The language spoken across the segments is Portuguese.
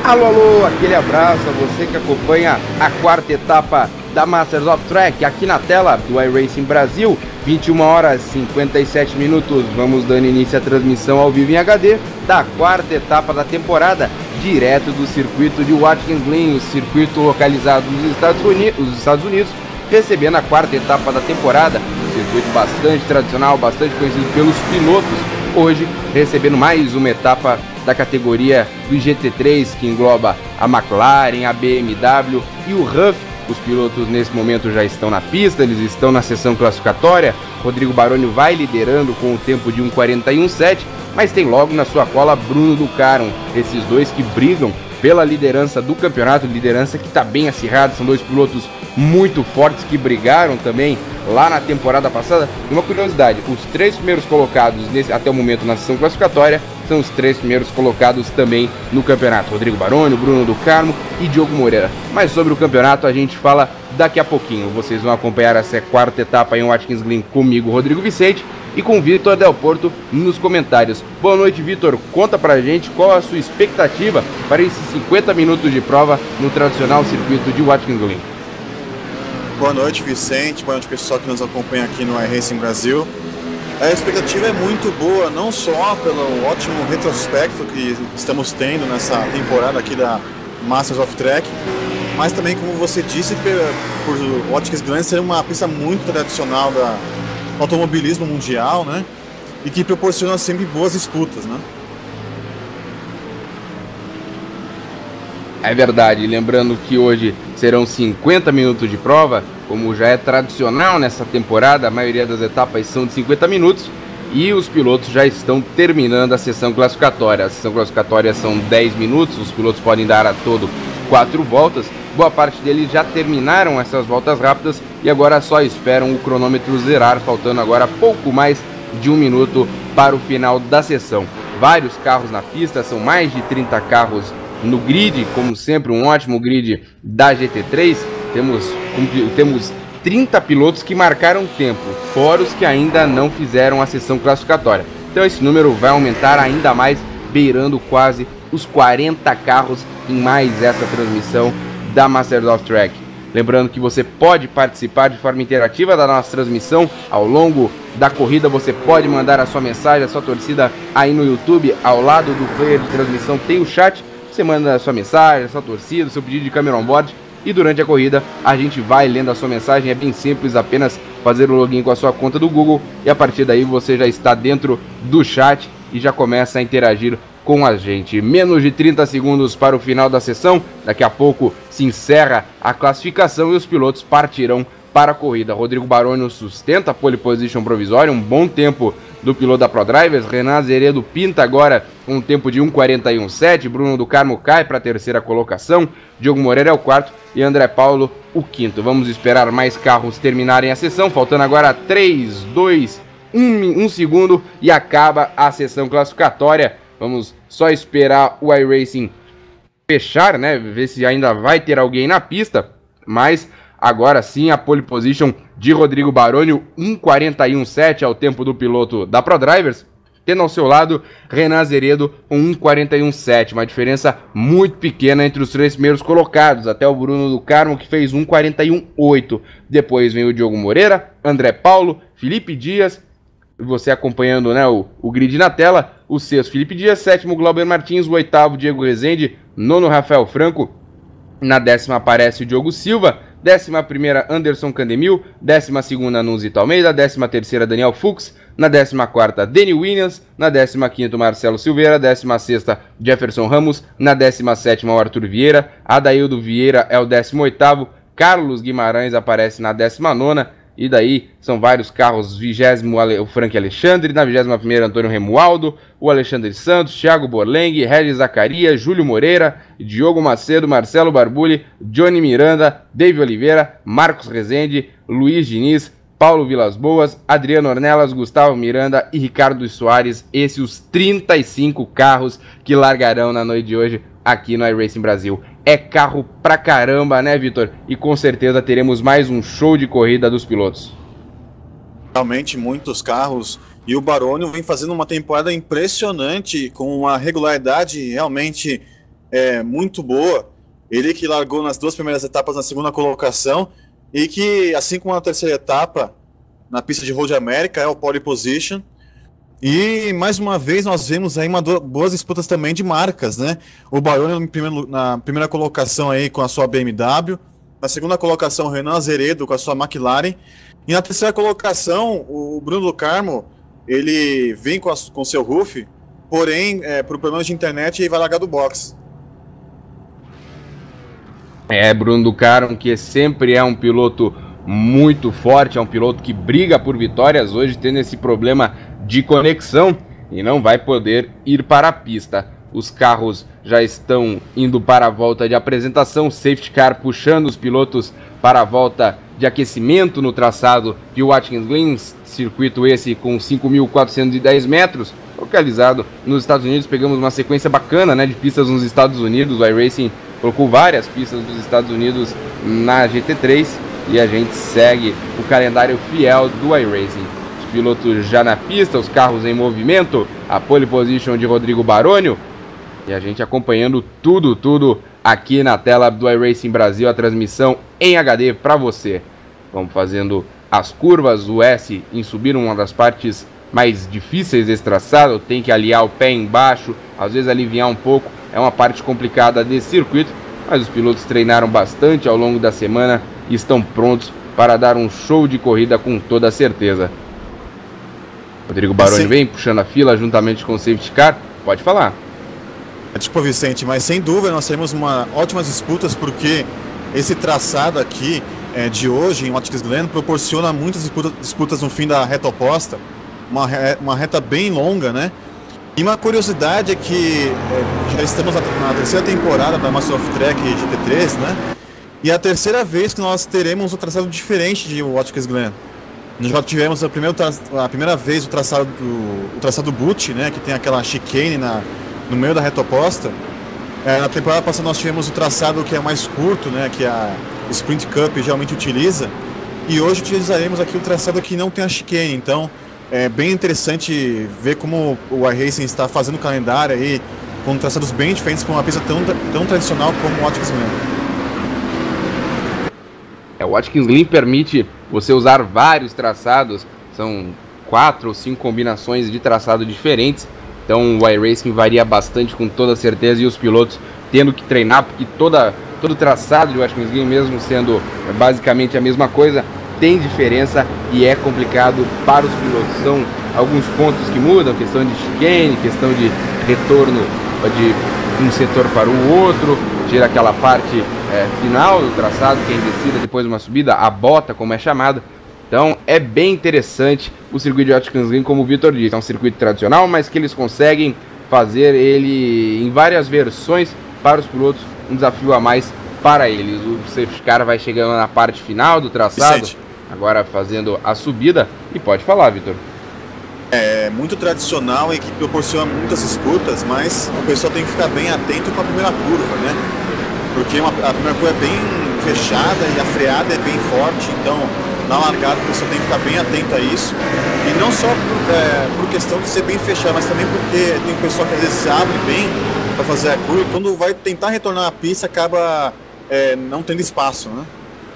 Alô, alô, aquele abraço a você que acompanha a quarta etapa da Masters of Track aqui na tela do iRacing Brasil, 21 horas e 57 minutos. Vamos dando início à transmissão ao vivo em HD da quarta etapa da temporada, direto do circuito de Watkins Glen, o circuito localizado nos Estados Unidos, recebendo a quarta etapa da temporada, um circuito bastante tradicional, bastante conhecido pelos pilotos. Hoje, recebendo mais uma etapa da categoria do GT3, que engloba a McLaren, a BMW e o Ruff. Os pilotos nesse momento já estão na pista, eles estão na sessão classificatória. Rodrigo Baroni vai liderando com o tempo de 1:41.7, mas tem logo na sua cola Bruno Ducaron, esses dois que brigam pela liderança do campeonato, liderança que está bem acirrada. São dois pilotos muito fortes que brigaram também lá na temporada passada. E uma curiosidade, os três primeiros colocados até o momento na sessão classificatória são os três primeiros colocados também no campeonato: Rodrigo Baroni, Bruno Ducarmo e Diogo Moreira. Mas sobre o campeonato a gente fala daqui a pouquinho. Vocês vão acompanhar essa quarta etapa em Watkins Glen comigo, Rodrigo Vicente, e com Vitor Del Porto nos comentários. Boa noite, Vitor. Conta pra gente qual a sua expectativa para esses 50 minutos de prova no tradicional circuito de Watkins Glen. Boa noite, Vicente. Boa noite, pessoal que nos acompanha aqui no iRacing Brasil. A expectativa é muito boa, não só pelo ótimo retrospecto que estamos tendo nessa temporada aqui da Masters of Track, mas também, como você disse, por Watkins Glen ser uma pista muito tradicional do automobilismo mundial, né? E que proporciona sempre boas disputas, né? É verdade, lembrando que hoje serão 50 minutos de prova, como já é tradicional nessa temporada. A maioria das etapas são de 50 minutos e os pilotos já estão terminando a sessão classificatória. A sessão classificatória são 10 minutos, os pilotos podem dar a todo 4 voltas. Boa parte deles já terminaram essas voltas rápidas e agora só esperam o cronômetro zerar, faltando agora pouco mais de 1 minuto para o final da sessão. Vários carros na pista, são mais de 30 carros no grid, como sempre um ótimo grid da GT3. Temos 30 pilotos que marcaram tempo, fora os que ainda não fizeram a sessão classificatória. Então esse número vai aumentar ainda mais, beirando quase os 40 carros em mais essa transmissão da Masters of Track. Lembrando que você pode participar de forma interativa da nossa transmissão ao longo da corrida. Você pode mandar a sua mensagem, a sua torcida aí no YouTube. Ao lado do player de transmissão tem o chat. Você manda a sua mensagem, a sua torcida, o seu pedido de câmera on-board, e durante a corrida a gente vai lendo a sua mensagem. É bem simples, apenas fazer o login com a sua conta do Google e a partir daí você já está dentro do chat e já começa a interagir com a gente. Menos de 30 segundos para o final da sessão, daqui a pouco se encerra a classificação e os pilotos partirão para a corrida. Rodrigo Baroni sustenta a pole position provisória, um bom tempo do piloto da ProDrivers. Renan Zeredo pinta agora um tempo de 1:41.7, Bruno Ducarmo cai para a terceira colocação, Diogo Moreira é o quarto e André Paulo o quinto. Vamos esperar mais carros terminarem a sessão, faltando agora 3, 2, 1 segundo e acaba a sessão classificatória. Vamos só esperar o iRacing fechar, né, ver se ainda vai ter alguém na pista, mas agora sim a pole position de Rodrigo Baroni, 1:41.7 é o tempo do piloto da ProDrivers, tendo ao seu lado Renan Zeredo com 1:41.7, uma diferença muito pequena entre os três primeiros colocados, até o Bruno Ducarmo que fez 1:41.8. Depois vem o Diogo Moreira, André Paulo, Felipe Dias, você acompanhando, né, o grid na tela, o sexto Felipe Dias, sétimo Glauber Martins, o oitavo Diego Rezende, nono Rafael Franco, na décima aparece o Diogo Silva, 11ª Anderson Candemil, 12ª Nunzito Almeida, 13ª Daniel Fuchs, na 14ª Danny Williams, na 15ª Marcelo Silveira, 16ª Jefferson Ramos, na 17ª o Arthur Vieira, Adaildo Vieira é o 18º, Carlos Guimarães aparece na 19ª, e daí são vários carros, 20º o Frank Alexandre, na 21ª Antônio Remualdo, o Alexandre Santos, Thiago Borleng, Regis Zacarias, Júlio Moreira, Diogo Macedo, Marcelo Barbulli, Johnny Miranda, David Oliveira, Marcos Rezende, Luiz Diniz, Paulo Vilas Boas, Adriano Ornelas, Gustavo Miranda e Ricardo Soares. Esses os 35 carros que largarão na noite de hoje aqui no iRacing Brasil. É carro pra caramba, né, Vitor? E com certeza teremos mais um show de corrida dos pilotos. Realmente muitos carros, e o Baroni vem fazendo uma temporada impressionante, com uma regularidade realmente muito boa. Ele que largou nas 2 primeiras etapas na segunda colocação e que, assim como na terceira etapa, na pista de Road America, é o pole position. E, mais uma vez, nós vemos aí boas disputas também de marcas, né? O Baroni na primeira colocação aí com a sua BMW, na segunda colocação o Renan Azeredo com a sua McLaren, e na terceira colocação o Bruno do Carmo, ele vem com o seu Ruf, porém, por problemas de internet, ele vai largar do box. Bruno do Carmo, que sempre é um piloto muito forte, é um piloto que briga por vitórias, hoje tendo esse problema de conexão e não vai poder ir para a pista. Os carros já estão indo para a volta de apresentação, safety car puxando os pilotos para a volta de aquecimento no traçado de Watkins Glen, circuito esse com 5.410 metros, localizado nos Estados Unidos. Pegamos uma sequência bacana, né, de pistas nos Estados Unidos. O iRacing colocou várias pistas dos Estados Unidos na GT3 e a gente segue o calendário fiel do iRacing. Os pilotos já na pista, os carros em movimento, a pole position de Rodrigo Baroni e a gente acompanhando tudo aqui na tela do iRacing Brasil, a transmissão em HD para você. Vamos fazendo as curvas, o S em subir uma das partes mais difíceis desse traçado, tem que aliar o pé embaixo, às vezes aliviar um pouco, é uma parte complicada desse circuito, mas os pilotos treinaram bastante ao longo da semana e estão prontos para dar um show de corrida com toda certeza. Rodrigo Baroni vem puxando a fila juntamente com o safety car, pode falar. Tipo, Vicente, mas sem dúvida nós teremos ótimas disputas, porque esse traçado aqui de hoje em Watkins Glen proporciona muitas disputas no fim da reta oposta, uma reta bem longa, né? E uma curiosidade é que já estamos na terceira temporada da Master of Track GT3, né? E é a terceira vez que nós teremos um traçado diferente de Watkins Glen. Nós já tivemos a primeira vez o traçado boot, né? Que tem aquela chicane no meio da reta oposta. Na temporada passada nós tivemos o traçado que é mais curto, né? Que a Sprint Cup geralmente utiliza. E hoje utilizaremos aqui o traçado que não tem a chicane. Então é bem interessante ver como o iRacing está fazendo o calendário aí com traçados bem diferentes para uma pista tão tradicional como o Watkins Glen. O Watkins Glen permite você usar vários traçados, são 4 ou 5 combinações de traçado diferentes, então o iRacing varia bastante com toda certeza, e os pilotos tendo que treinar, porque todo o traçado de Watkins Glen, mesmo sendo basicamente a mesma coisa, tem diferença e é complicado para os pilotos. São alguns pontos que mudam, questão de chicane, questão de retorno de um setor para o outro, tira aquela parte final do traçado, que é em descida depois de uma subida, a bota, como é chamada. Então é bem interessante o circuito de Watkins Glen, como o Vitor disse. É um circuito tradicional, mas que eles conseguem fazer ele em várias versões para os pilotos, um desafio a mais para eles. O safety car vai chegando na parte final do traçado, Vicente, agora fazendo a subida, e pode falar, Vitor. É muito tradicional e que proporciona muitas disputas, mas o pessoal tem que ficar bem atento com a primeira curva, né? Porque a primeira curva é bem fechada e a freada é bem forte, então na largada o pessoal tem que ficar bem atento a isso. E não só por questão de ser bem fechado, mas também porque tem um pessoal que às vezes se abre bem para fazer a curva e quando vai tentar retornar a pista acaba não tendo espaço, né?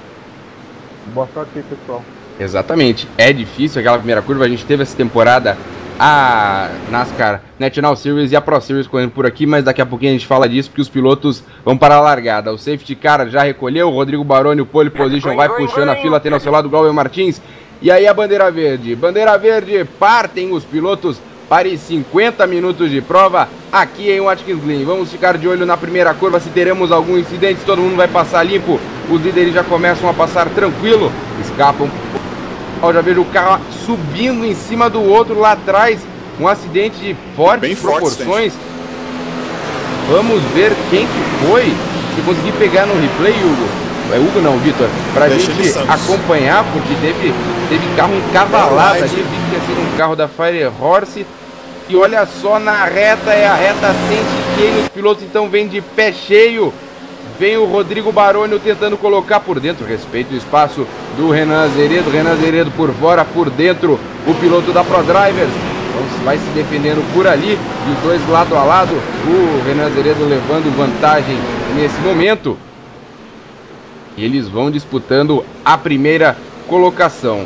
Boa sorte aí, pessoal. Exatamente, é difícil aquela primeira curva. A gente teve essa temporada a NASCAR National Series e a Pro Series correndo por aqui, mas daqui a pouquinho a gente fala disso, porque os pilotos vão para a largada. O safety car já recolheu, o Rodrigo Baroni, o pole position, vai puxando a fila, tem ao seu lado o Glauber Martins. E aí a bandeira verde, partem os pilotos para 50 minutos de prova aqui em Watkins Glen. Vamos ficar de olho na primeira curva, se teremos algum incidente, todo mundo vai passar limpo, os líderes já começam a passar tranquilo, escapam. Eu já vejo o carro subindo em cima do outro lá atrás, um acidente de fortes proporções. Vamos ver quem que foi, se conseguir pegar no replay, Hugo. É Hugo não, Vitor, pra gente acompanhar, porque teve carro encavalado ali, vi que ia ser um carro da Fire Horse. E olha só, na reta, é a reta sem chicane, os pilotos então vêm de pé cheio. Vem o Rodrigo Baroni tentando colocar por dentro, respeita o espaço do Renan Azeredo por fora, por dentro, o piloto da ProDrivers. Então vai se defendendo por ali, e os dois lado a lado, o Renan Azeredo levando vantagem nesse momento. E eles vão disputando a primeira colocação.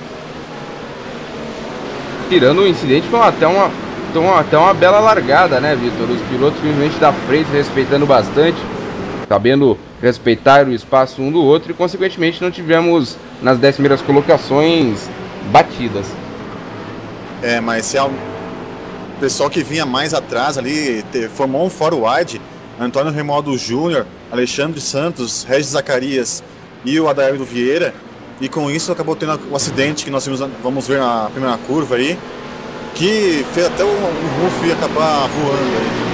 Tirando o incidente, foi até uma bela largada, né, Vitor? Os pilotos simplesmente da frente respeitando bastante, sabendo respeitar o espaço um do outro, e consequentemente não tivemos nas 10 primeiras colocações batidas. Mas se o pessoal que vinha mais atrás ali formou um fora wide, Antônio Remaldo Júnior, Alexandre Santos, Regis Zacarias e o Adaildo Vieira, e com isso acabou tendo um acidente que nós vamos ver na primeira curva aí, que fez até o Ruff acabar voando aí.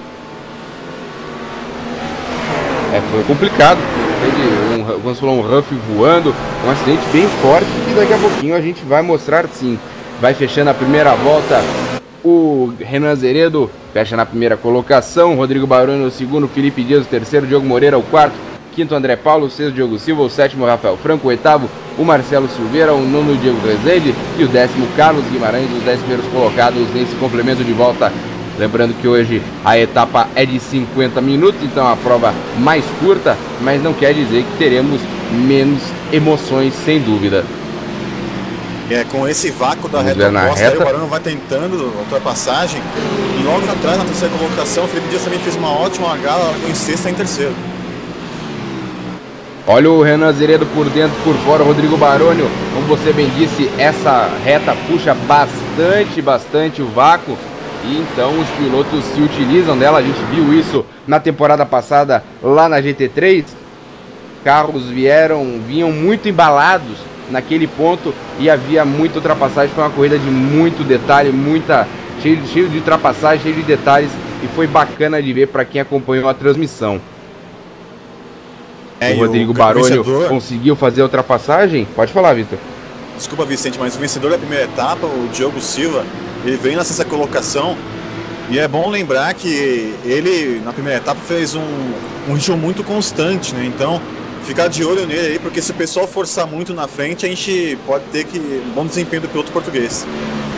Foi complicado, vamos falar, um Ruff voando, um acidente bem forte, e daqui a pouquinho a gente vai mostrar sim. Vai fechando a primeira volta o Renan Azeredo, fecha na primeira colocação, Rodrigo Baroni no segundo, Felipe Dias o terceiro, Diogo Moreira o quarto, quinto André Paulo, o sexto Diogo Silva, o sétimo Rafael Franco, o oitavo o Marcelo Silveira, o nono Diego Rezende e o décimo Carlos Guimarães, os 10 primeiros colocados nesse complemento de volta. Lembrando que hoje a etapa é de 50 minutos, então a prova mais curta, mas não quer dizer que teremos menos emoções, sem dúvida. Com esse vácuo da reta oposta, aí o Baroni vai tentando a ultrapassagem, e logo atrás, na terceira colocação, o Felipe Dias também fez uma ótima largada, em sexta e em terceiro. Olha o Renan Azeredo por dentro, por fora, o Rodrigo Baroni, como você bem disse, essa reta puxa bastante o vácuo, e então os pilotos se utilizam dela. A gente viu isso na temporada passada lá na GT3, carros vinham muito embalados naquele ponto e havia muita ultrapassagem. Foi uma corrida de muito detalhe, cheio de ultrapassagem, cheio de detalhes, e foi bacana de ver para quem acompanhou a transmissão. O Rodrigo Baroni conseguiu fazer a ultrapassagem. Pode falar, Vitor. Desculpa, Vicente, mas o vencedor da primeira etapa, o Diogo Silva, ele veio na sexta colocação, e é bom lembrar que ele na primeira etapa fez um ritmo muito constante, né? Então ficar de olho nele aí, porque se o pessoal forçar muito na frente, a gente pode ter um bom desempenho do piloto português.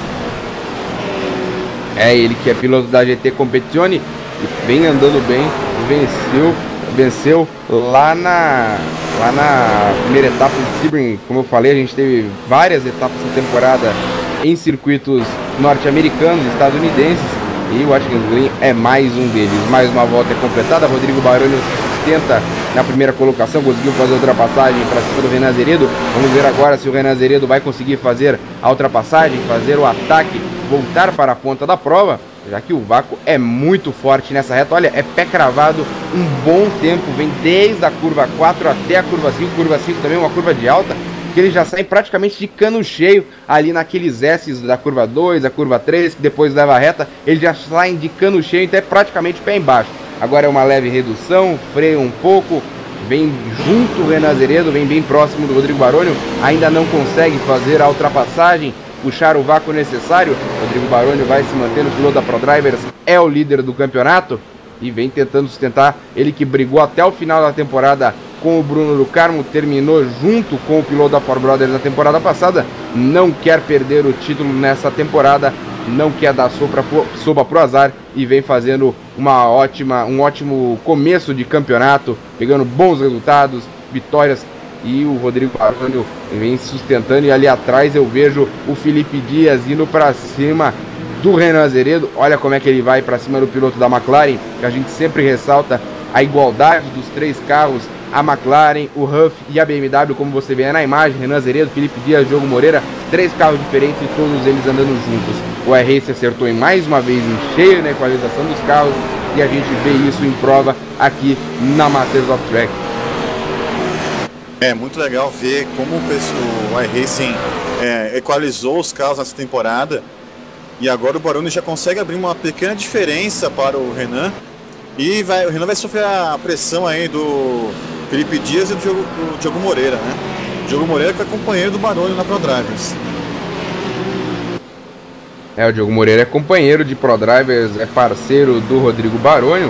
Ele que é piloto da GT Competizione, vem andando bem, venceu lá na primeira etapa de Sebring. Como eu falei, a gente teve várias etapas da temporada em circuitos norte-americanos, estadunidenses, e o Watkins Glen é mais um deles. Mais uma volta é completada, Rodrigo Baroni se sustenta na primeira colocação, conseguiu fazer a ultrapassagem para cima do Renan Azeredo. Vamos ver agora se o Renan Azeredo vai conseguir fazer a ultrapassagem, fazer o ataque, voltar para a ponta da prova, já que o vácuo é muito forte nessa reta. Olha, é pé cravado um bom tempo, vem desde a curva 4 até a curva 5 também uma curva de alta, que ele já sai praticamente de cano cheio ali naqueles S's da curva 2, a curva 3, que depois leva a reta, ele já sai de cano cheio, então é praticamente pé embaixo. Agora é uma leve redução, freia um pouco, vem junto o Renan Azeredo, vem bem próximo do Rodrigo Baroni, ainda não consegue fazer a ultrapassagem, puxar o vácuo necessário. Rodrigo Baroni vai se mantendo, o piloto da ProDrivers é o líder do campeonato e vem tentando sustentar, ele que brigou até o final da temporada com o Bruno do Carmo, terminou junto com o piloto da Ford Brothers na temporada passada, não quer perder o título nessa temporada, não quer dar sopa pro azar e vem fazendo um ótimo começo de campeonato, pegando bons resultados, vitórias. E o Rodrigo Baroni vem sustentando, e ali atrás eu vejo o Felipe Dias indo para cima do Renan Azeredo. Olha como é que ele vai para cima do piloto da McLaren, que a gente sempre ressalta a igualdade dos três carros, a McLaren, o Ruff e a BMW, como você vê na imagem. Renan Azeredo, Felipe Dias, Diogo Moreira, três carros diferentes e todos eles andando juntos. O R-Race acertou mais uma vez em cheio na equalização dos carros, e a gente vê isso em prova aqui na Masters of Track. É muito legal ver como o iRacing equalizou os carros nessa temporada, e agora o Baroni já consegue abrir uma pequena diferença para o Renan, e o Renan vai sofrer a pressão aí do Felipe Dias e do Diogo Moreira, né? O Diogo Moreira que é companheiro do Baroni na ProDrivers. O Diogo Moreira é companheiro de ProDrivers, é parceiro do Rodrigo Baroni.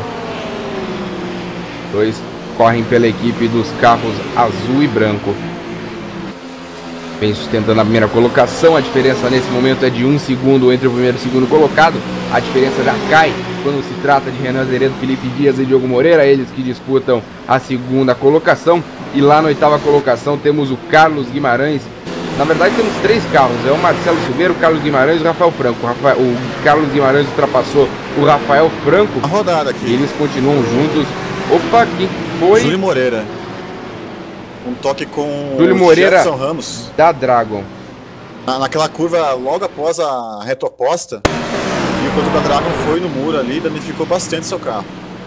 Dois correm pela equipe dos carros azul e branco. vem sustentando a primeira colocação. A diferença nesse momento é de 1 segundo entre o primeiro e o segundo colocado. A diferença já cai quando se trata de Renan Azeredo, Felipe Dias e Diogo Moreira, eles que disputam a segunda colocação. E lá na oitava colocação temos o Carlos Guimarães. Na verdade temos 3 carros, é o Marcelo Silveira, o Carlos Guimarães e o Rafael Franco. O Carlos Guimarães ultrapassou o Rafael Franco. A rodada aqui. E eles continuam juntos. Opa, quem foi? Júlio Moreira. Um toque com Júlio Moreira Jefferson Ramos. da Dragon. Naquela curva logo após a reta oposta. E o piloto da Dragon foi no muro ali, danificou bastante seu carro.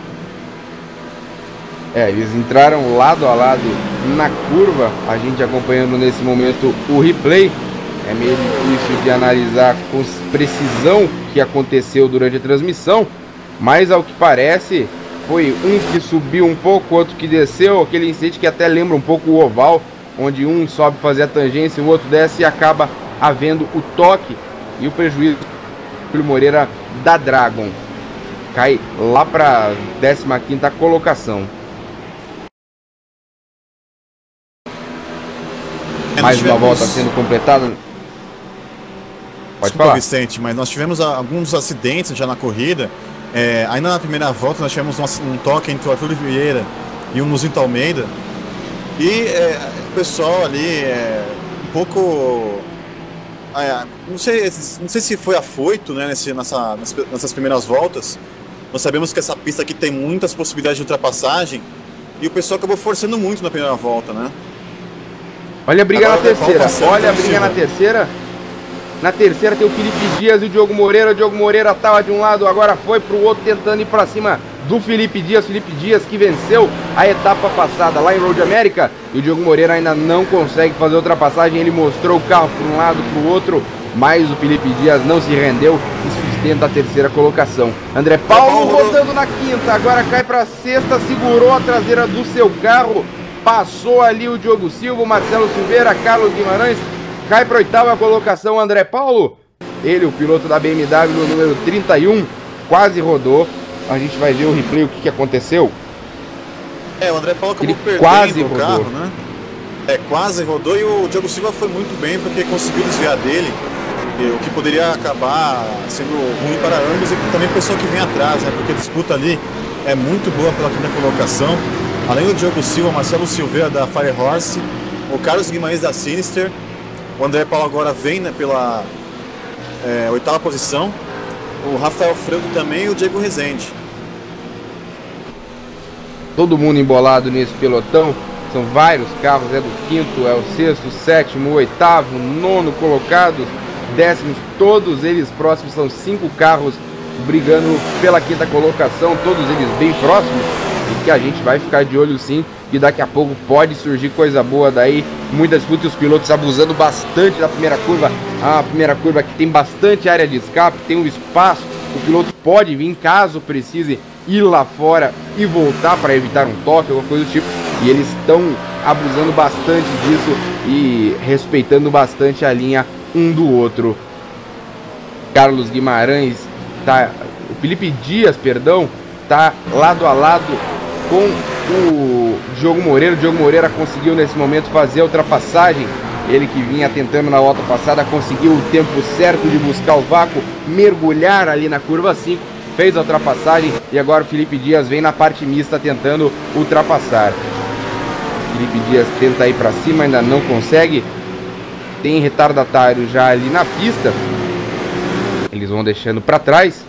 Eles entraram lado a lado na curva, a gente acompanhando nesse momento o replay. É meio difícil de analisar com precisão o que aconteceu durante a transmissão, mas ao que parece foi um que subiu um pouco, outro que desceu, aquele incidente que até lembra um pouco o oval, onde um sobe fazer a tangência e o outro desce e acaba havendo o toque e o prejuízo do Moreira da Dragon. Cai lá para 15ª colocação. Mais uma volta sendo completada. Pode falar, Vicente, mas nós tivemos alguns acidentes já na corrida. Ainda na primeira volta nós tivemos um toque entre o Arthur Vieira e o Muzinto Almeida. E o pessoal ali um pouco... não sei se foi afoito, né, nessas primeiras voltas. Nós sabemos que essa pista aqui tem muitas possibilidades de ultrapassagem. E o pessoal acabou forçando muito na primeira volta, né? Olha a briga na terceira, olha a briga na terceira. Na terceira tem o Felipe Dias e o Diogo Moreira. O Diogo Moreira estava de um lado, agora foi para o outro tentando ir para cima do Felipe Dias. Felipe Dias que venceu a etapa passada lá em Road America. E o Diogo Moreira ainda não consegue fazer a ultrapassagem. Ele mostrou o carro para um lado, para o outro, mas o Felipe Dias não se rendeu e sustenta a terceira colocação. André Paulo rodando na quinta, agora cai para a sexta, segurou a traseira do seu carro. Passou ali o Diogo Silva, o Marcelo Silveira, Carlos Guimarães. Cai para a oitava colocação André Paulo. Ele, o piloto da BMW, número 31, quase rodou. A gente vai ver o replay, o que aconteceu. O André Paulo acabou perdendo quase o carro, né? Quase rodou e o Diogo Silva foi muito bem porque conseguiu desviar dele. O que poderia acabar sendo ruim para ambos e também o pessoal que vem atrás, né? Porque a disputa ali é muito boa pela quinta colocação. Além do Diogo Silva, Marcelo Silveira da Fire Horse, o Carlos Guimarães da Sinister, o André Paulo agora vem, né, pela oitava posição, o Rafael Franco também e o Diego Rezende. Todo mundo embolado nesse pelotão, são vários carros, é do quinto, é o sexto, sétimo, oitavo, nono colocados, décimos, todos eles próximos, são 5 carros brigando pela quinta colocação, todos eles bem próximos. E que a gente vai ficar de olho sim, que daqui a pouco pode surgir coisa boa daí. Muita disputa e os pilotos abusando bastante da primeira curva. A primeira curva que tem bastante área de escape, tem um espaço. O piloto pode vir, caso precise, ir lá fora e voltar para evitar um toque, alguma coisa do tipo. E eles estão abusando bastante disso e respeitando bastante a linha um do outro. Carlos Guimarães, o Felipe Dias, perdão, tá lado a lado com o Diogo Moreira. O Diogo Moreira conseguiu nesse momento fazer a ultrapassagem. Ele que vinha tentando na volta passada, conseguiu o tempo certo de buscar o vácuo, mergulhar ali na curva 5, fez a ultrapassagem e agora o Felipe Dias vem na parte mista tentando ultrapassar. Felipe Dias tenta ir para cima, ainda não consegue. Tem retardatário já ali na pista. Eles vão deixando para trás.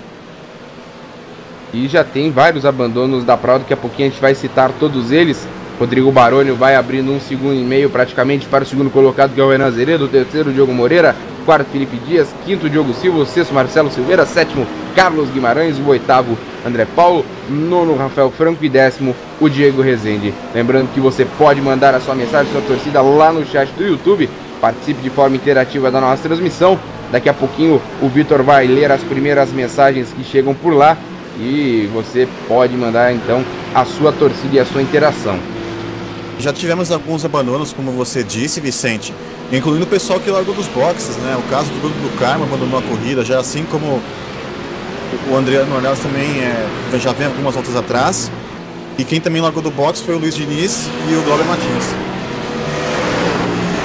E já tem vários abandonos da prova, daqui a pouquinho a gente vai citar todos eles. Rodrigo Baroni vai abrindo 1,5 segundos praticamente para o segundo colocado, que é o Renan Azeredo. O terceiro, Diogo Moreira. Quarto, Felipe Dias. Quinto, Diogo Silva. O sexto, Marcelo Silveira. Sétimo, Carlos Guimarães. O oitavo, André Paulo. Nono, Rafael Franco. E décimo, o Diego Rezende. Lembrando que você pode mandar a sua mensagem, sua torcida lá no chat do YouTube. Participe de forma interativa da nossa transmissão. Daqui a pouquinho o Vitor vai ler as primeiras mensagens que chegam por lá. E você pode mandar então a sua torcida e a sua interação. Já tivemos alguns abandonos, como você disse, Vicente, incluindo o pessoal que largou dos boxes, né? O caso do Bruno do Carmo abandonou a corrida, já assim como o Adriano Ornelas também já vem algumas voltas atrás. E quem também largou do box foi o Luiz Diniz e o Glauber Martins.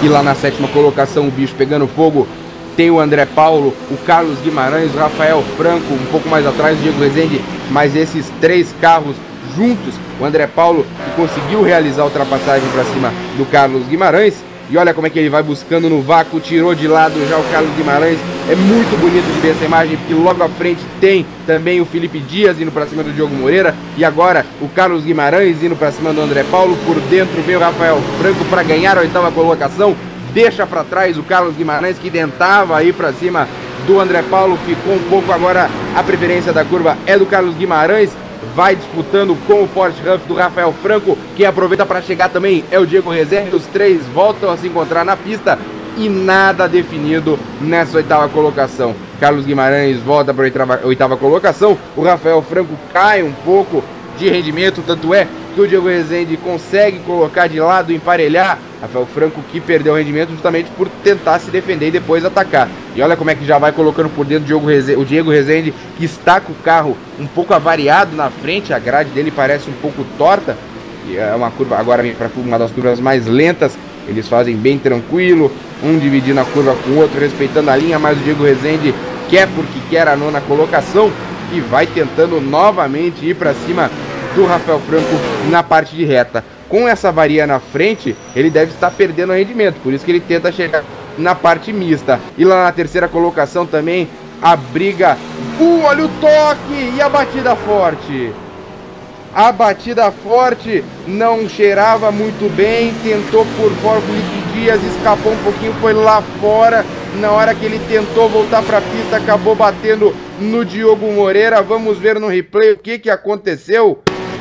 E lá na 7ª colocação, o bicho pegando fogo, tem o André Paulo, o Carlos Guimarães, o Rafael Franco, um pouco mais atrás, o Diego Rezende, mas esses 3 carros juntos, o André Paulo que conseguiu realizar a ultrapassagem para cima do Carlos Guimarães. E olha como é que ele vai buscando no vácuo, tirou de lado já o Carlos Guimarães. É muito bonito de ver essa imagem, porque logo à frente tem também o Felipe Dias indo para cima do Diogo Moreira. E agora o Carlos Guimarães indo para cima do André Paulo. Por dentro vem o Rafael Franco para ganhar a 8ª colocação. Deixa para trás o Carlos Guimarães, que tentava ir para cima do André Paulo. Ficou um pouco agora, a preferência da curva é do Carlos Guimarães. Vai disputando com o Porsche Ruff do Rafael Franco. Quem aproveita para chegar também é o Diego Rezende. Os 3 voltam a se encontrar na pista e nada definido nessa 8ª colocação. Carlos Guimarães volta para a 8ª colocação. O Rafael Franco cai um pouco de rendimento, tanto é que o Diego Rezende consegue colocar de lado, emparelhar Rafael Franco, que perdeu o rendimento justamente por tentar se defender e depois atacar. E olha como é que já vai colocando por dentro o Diego Rezende, que está com o carro um pouco avariado na frente, a grade dele parece um pouco torta, e é uma curva, agora vem para uma das curvas mais lentas, eles fazem bem tranquilo, um dividindo a curva com o outro, respeitando a linha, mas o Diego Rezende quer porque quer a 9ª colocação e vai tentando novamente ir para cima do Rafael Franco na parte de reta. Com essa avaria na frente, ele deve estar perdendo rendimento, por isso que ele tenta chegar na parte mista. E lá na 3ª colocação também, a briga. Olha o toque e a batida forte. A batida forte não cheirava muito bem, tentou por fora o Felipe Dias, escapou um pouquinho, foi lá fora. Na hora que ele tentou voltar para a pista, acabou batendo no Diogo Moreira. Vamos ver no replay o que aconteceu.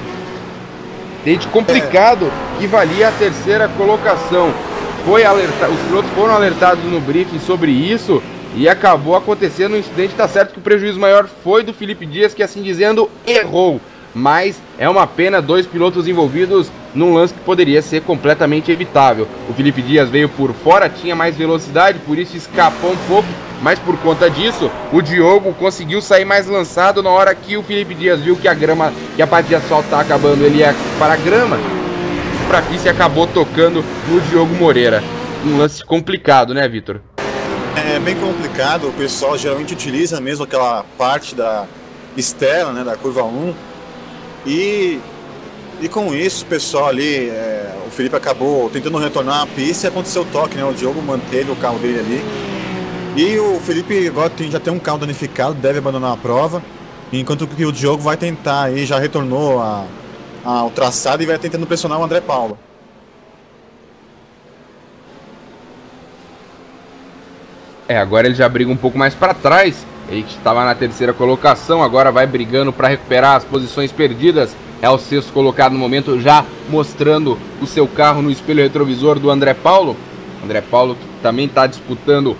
Dente complicado que valia a 3ª colocação. Os pilotos foram alertados no briefing sobre isso e acabou acontecendo um incidente. Tá certo que o prejuízo maior foi do Felipe Dias, que assim dizendo errou, mas é uma pena, 2 pilotos envolvidos num lance que poderia ser completamente evitável. O Felipe Dias veio por fora, tinha mais velocidade, por isso escapou um pouco, mas por conta disso, o Diogo conseguiu sair mais lançado. Na hora que o Felipe Dias viu que a parte de asfalto tá acabando, ele ia para a grama, para a pista, e acabou tocando no Diogo Moreira. Um lance complicado, né, Vitor? É bem complicado, o pessoal geralmente utiliza mesmo aquela parte da estela, né, da curva 1, e com isso o pessoal ali, o Felipe acabou tentando retornar à pista e aconteceu o toque, né, o Diogo manteve o carro dele ali, e o Felipe agora já tem um carro danificado, deve abandonar a prova, enquanto que o Diogo vai tentar, aí já retornou ao traçado e vai tentando pressionar o André Paulo. Agora ele já briga um pouco mais para trás. Ele que estava na 3ª colocação, agora vai brigando para recuperar as posições perdidas. É o 6º colocado no momento, já mostrando o seu carro no espelho retrovisor do André Paulo. André Paulo que também está disputando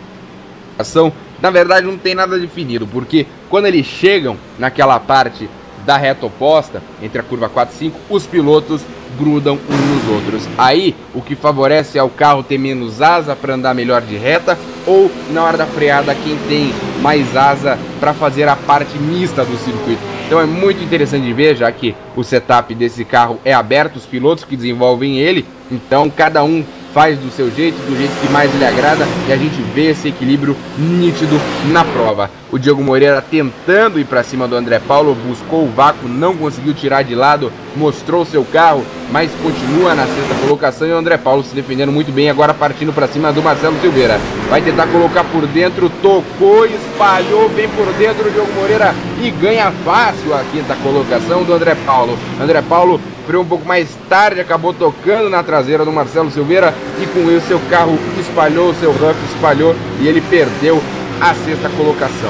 a ação. Na verdade não tem nada definido, porque quando eles chegam naquela parte da reta oposta, entre a curva 4 e 5, os pilotos grudam uns nos outros. Aí o que favorece é o carro ter menos asa para andar melhor de reta, ou na hora da freada quem tem mais asa para fazer a parte mista do circuito. Então é muito interessante de ver, já que o setup desse carro é aberto, os pilotos que desenvolvem ele, então cada um faz do seu jeito, do jeito que mais lhe agrada, e a gente vê esse equilíbrio nítido na prova. O Diogo Moreira tentando ir para cima do André Paulo, buscou o vácuo, não conseguiu tirar de lado, mostrou seu carro, mas continua na 6ª colocação, e o André Paulo se defendendo muito bem, agora partindo para cima do Marcelo Silveira. Vai tentar colocar por dentro, tocou, espalhou, vem por dentro o Diogo Moreira e ganha fácil a 5ª colocação do André Paulo. André Paulo freou um pouco mais tarde, acabou tocando na traseira do Marcelo Silveira e com isso seu carro espalhou, seu Ruff espalhou e ele perdeu a 6ª colocação.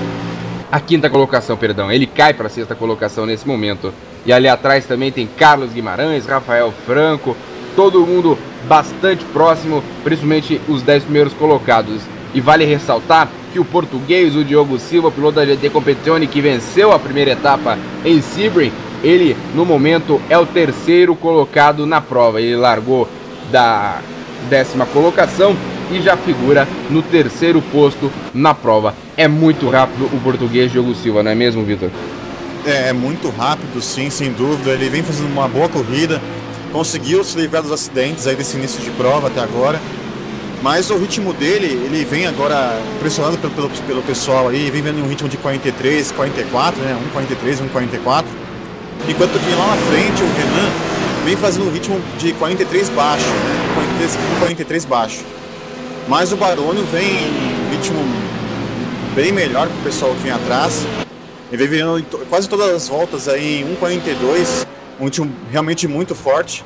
A 5ª colocação, perdão, ele cai para a 6ª colocação nesse momento. E ali atrás também tem Carlos Guimarães, Rafael Franco, todo mundo bastante próximo, principalmente os 10 primeiros colocados. E vale ressaltar que o português, o Diogo Silva, piloto da GT Competizione, que venceu a primeira etapa em Sebring, ele no momento é o 3º colocado na prova. Ele largou da 10ª colocação e já figura no 3º posto na prova. É muito rápido o português Diogo Silva, não é mesmo, Vitor? É muito rápido, sim, sem dúvida. Ele vem fazendo uma boa corrida, conseguiu se livrar dos acidentes aí desse início de prova até agora. Mas o ritmo dele, ele vem agora pressionado pelo pessoal aí, vem vendo um ritmo de 43, 44, né? 1,43, 1,44. Enquanto que lá na frente o Renan vem fazendo um ritmo de 43 baixo, né? 43 baixo. Mas o Barônio vem em ritmo bem melhor que o pessoal que vem atrás. Ele vem virando quase todas as voltas aí em 1,42, um ritmo realmente muito forte.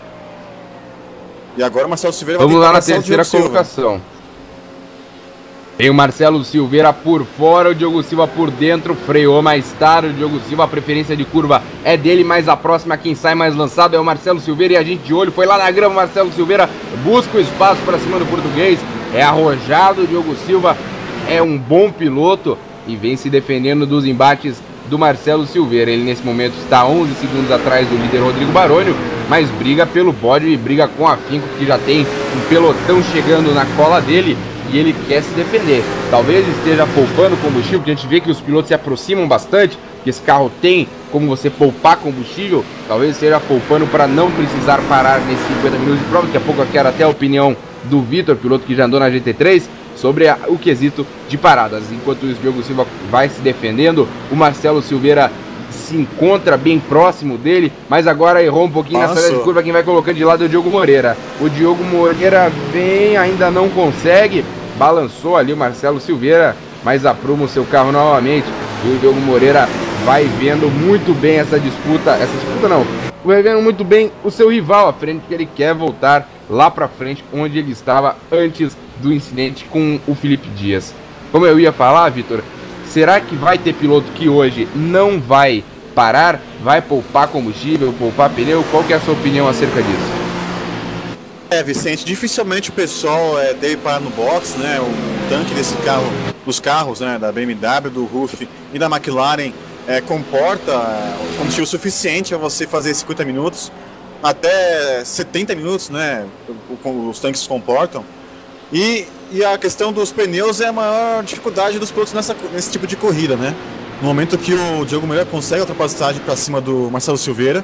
E agora o Marcelo Silveira vai vamos lá na terceira colocação. Tem o Marcelo Silveira por fora, o Diogo Silva por dentro, freou mais tarde, o Diogo Silva, a preferência de curva é dele, mas a próxima quem sai mais lançado é o Marcelo Silveira e a gente de olho, foi lá na grama, o Marcelo Silveira busca o espaço para cima do português, é arrojado, o Diogo Silva é um bom piloto e vem se defendendo dos embates do Marcelo Silveira. Ele nesse momento está 11 segundos atrás do líder Rodrigo Barônio, mas briga pelo pódio e briga com afinco, porque já tem um pelotão chegando na cola dele e ele quer se defender. Talvez esteja poupando combustível, porque a gente vê que os pilotos se aproximam bastante, que esse carro tem como você poupar combustível, talvez esteja poupando para não precisar parar nesses 50 minutos de prova. Daqui a pouco eu quero até a opinião do Vitor, piloto que já andou na GT3, sobre o quesito de paradas. Enquanto isso, o Diogo Silva vai se defendendo, o Marcelo Silveira se encontra bem próximo dele, mas agora errou um pouquinho na saída de curva. Quem vai colocando de lado é o Diogo Moreira. O Diogo Moreira vem, ainda não consegue, balançou ali o Marcelo Silveira, mas apruma o seu carro novamente. E o Diogo Moreira vai vendo muito bem essa disputa não, vai vendo muito bem o seu rival à frente, que ele quer voltar lá pra frente, onde ele estava antes do incidente com o Felipe Dias. Como eu ia falar, Vitor, será que vai ter piloto que hoje não vai parar, vai poupar combustível, poupar pneu? Qual que é a sua opinião acerca disso? Vicente, dificilmente o pessoal deve parar no box, né? O tanque desse carro, dos carros, né, da BMW, do RUF e da McLaren comporta combustível suficiente para você fazer 50 minutos, até 70 minutos, né? Os tanques comportam. E a questão dos pneus é a maior dificuldade dos pilotos nesse tipo de corrida, né? No momento que o Diogo Moreira consegue a ultrapassagem para cima do Marcelo Silveira.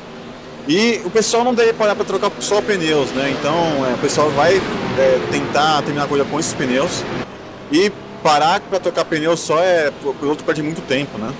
E o pessoal não deve parar para trocar só pneus, né? Então o pessoal vai tentar terminar a corrida com esses pneus. E parar para trocar pneu só o piloto perde muito tempo, né?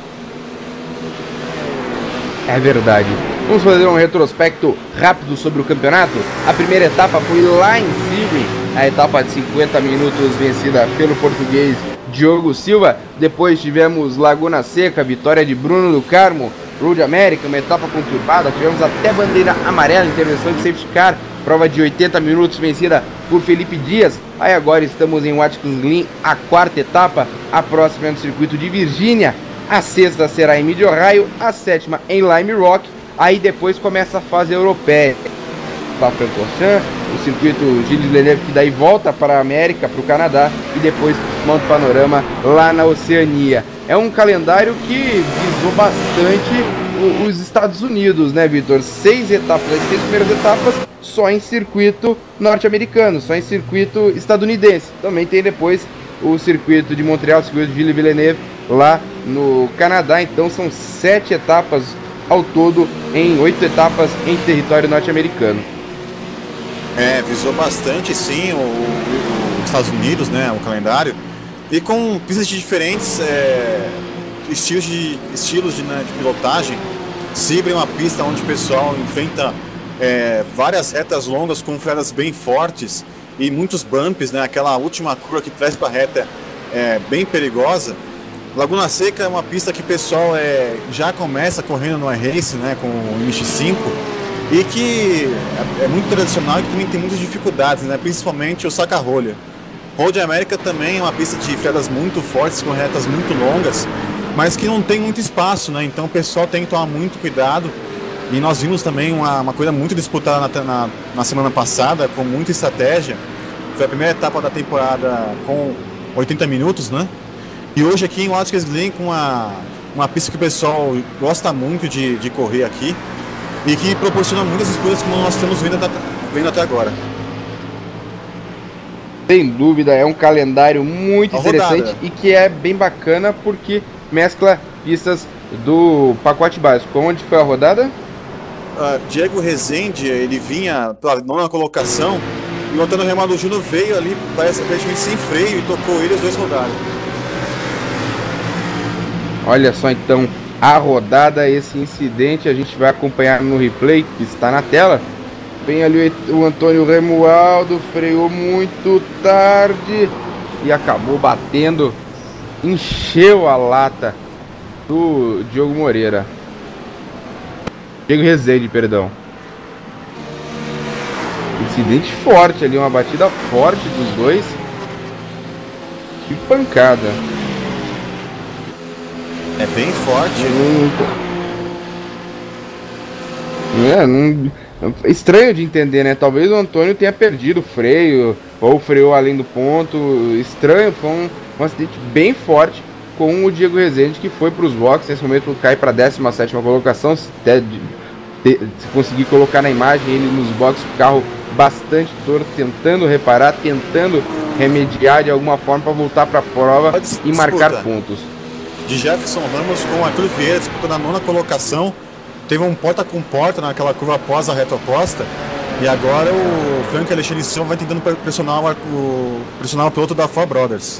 É verdade. Vamos fazer um retrospecto rápido sobre o campeonato. A primeira etapa foi lá em Sebring, a etapa de 50 minutos vencida pelo português Diogo Silva. Depois tivemos Laguna Seca, vitória de Bruno do Carmo. Road America, uma etapa conturbada, tivemos até bandeira amarela, intervenção de safety car, prova de 80 minutos vencida por Felipe Dias. Aí agora estamos em Watkins Glen, a quarta etapa, a próxima é no circuito de Virgínia, a sexta será em Mid-Ohio, a sétima em Lime Rock, aí depois começa a fase europeia. Francorchamps, o circuito Gilles Villeneuve, que daí volta para a América, para o Canadá, e depois Monte Panorama lá na Oceania. É um calendário que visou bastante os Estados Unidos, né, Vitor? 6 etapas, as 6 primeiras etapas só em circuito norte-americano, só em circuito estadunidense. Também tem depois o circuito de Montreal, o circuito de Gilles Villeneuve lá no Canadá. Então são 7 etapas ao todo, em 8 etapas em território norte-americano. Visou bastante sim os Estados Unidos, né, o calendário, e com pistas de diferentes estilos de pilotagem. Sebring é uma pista onde o pessoal enfrenta várias retas longas com freadas bem fortes e muitos bumps, né, aquela última curva que traz para a reta é bem perigosa. Laguna Seca é uma pista que o pessoal já começa correndo no iRace, né, com o MX5, e que é muito tradicional e que também tem muitas dificuldades, né, principalmente o saca-rolha. Road America também é uma pista de freadas muito fortes, com retas muito longas, mas que não tem muito espaço, né, então o pessoal tem que tomar muito cuidado. E nós vimos também uma coisa muito disputada na semana passada, com muita estratégia. Foi a primeira etapa da temporada com 80 minutos, né? E hoje aqui em Watkins Glen, com uma pista que o pessoal gosta muito de correr aqui e que proporciona muitas disputas como nós estamos vendo até agora. Sem dúvida, é um calendário muito interessante e que é bem bacana porque mescla pistas do pacote básico. Onde foi a rodada? Diego Rezende, ele vinha pela 9ª colocação E o Antônio Remado Júnior veio ali, parece aparentemente sem freio, e tocou ele, os dois rodaram. Olha só então a rodada, esse incidente a gente vai acompanhar no replay que está na tela. Vem ali o Antônio Romualdo, freou muito tarde e acabou batendo, encheu a lata do Diogo Moreira. Diego Rezende, perdão. Incidente forte ali, uma batida forte dos dois. Que pancada. É bem forte. É estranho de entender, né? Talvez o Antônio tenha perdido o freio ou freou além do ponto. Estranho, foi um acidente bem forte com o Diego Rezende, que foi para os boxes. Nesse momento cai para a 17ª colocação. Se conseguir colocar na imagem ele nos boxes, o carro bastante torto, tentando reparar, tentando remediar de alguma forma para voltar para a prova e marcar pontos. De Jefferson Ramos com o Arthur Vieira disputando a 9ª colocação. Teve um porta com porta naquela curva após a reta oposta. E agora o Frank Alexandre Silva vai tentando pressionar o piloto da Four Brothers.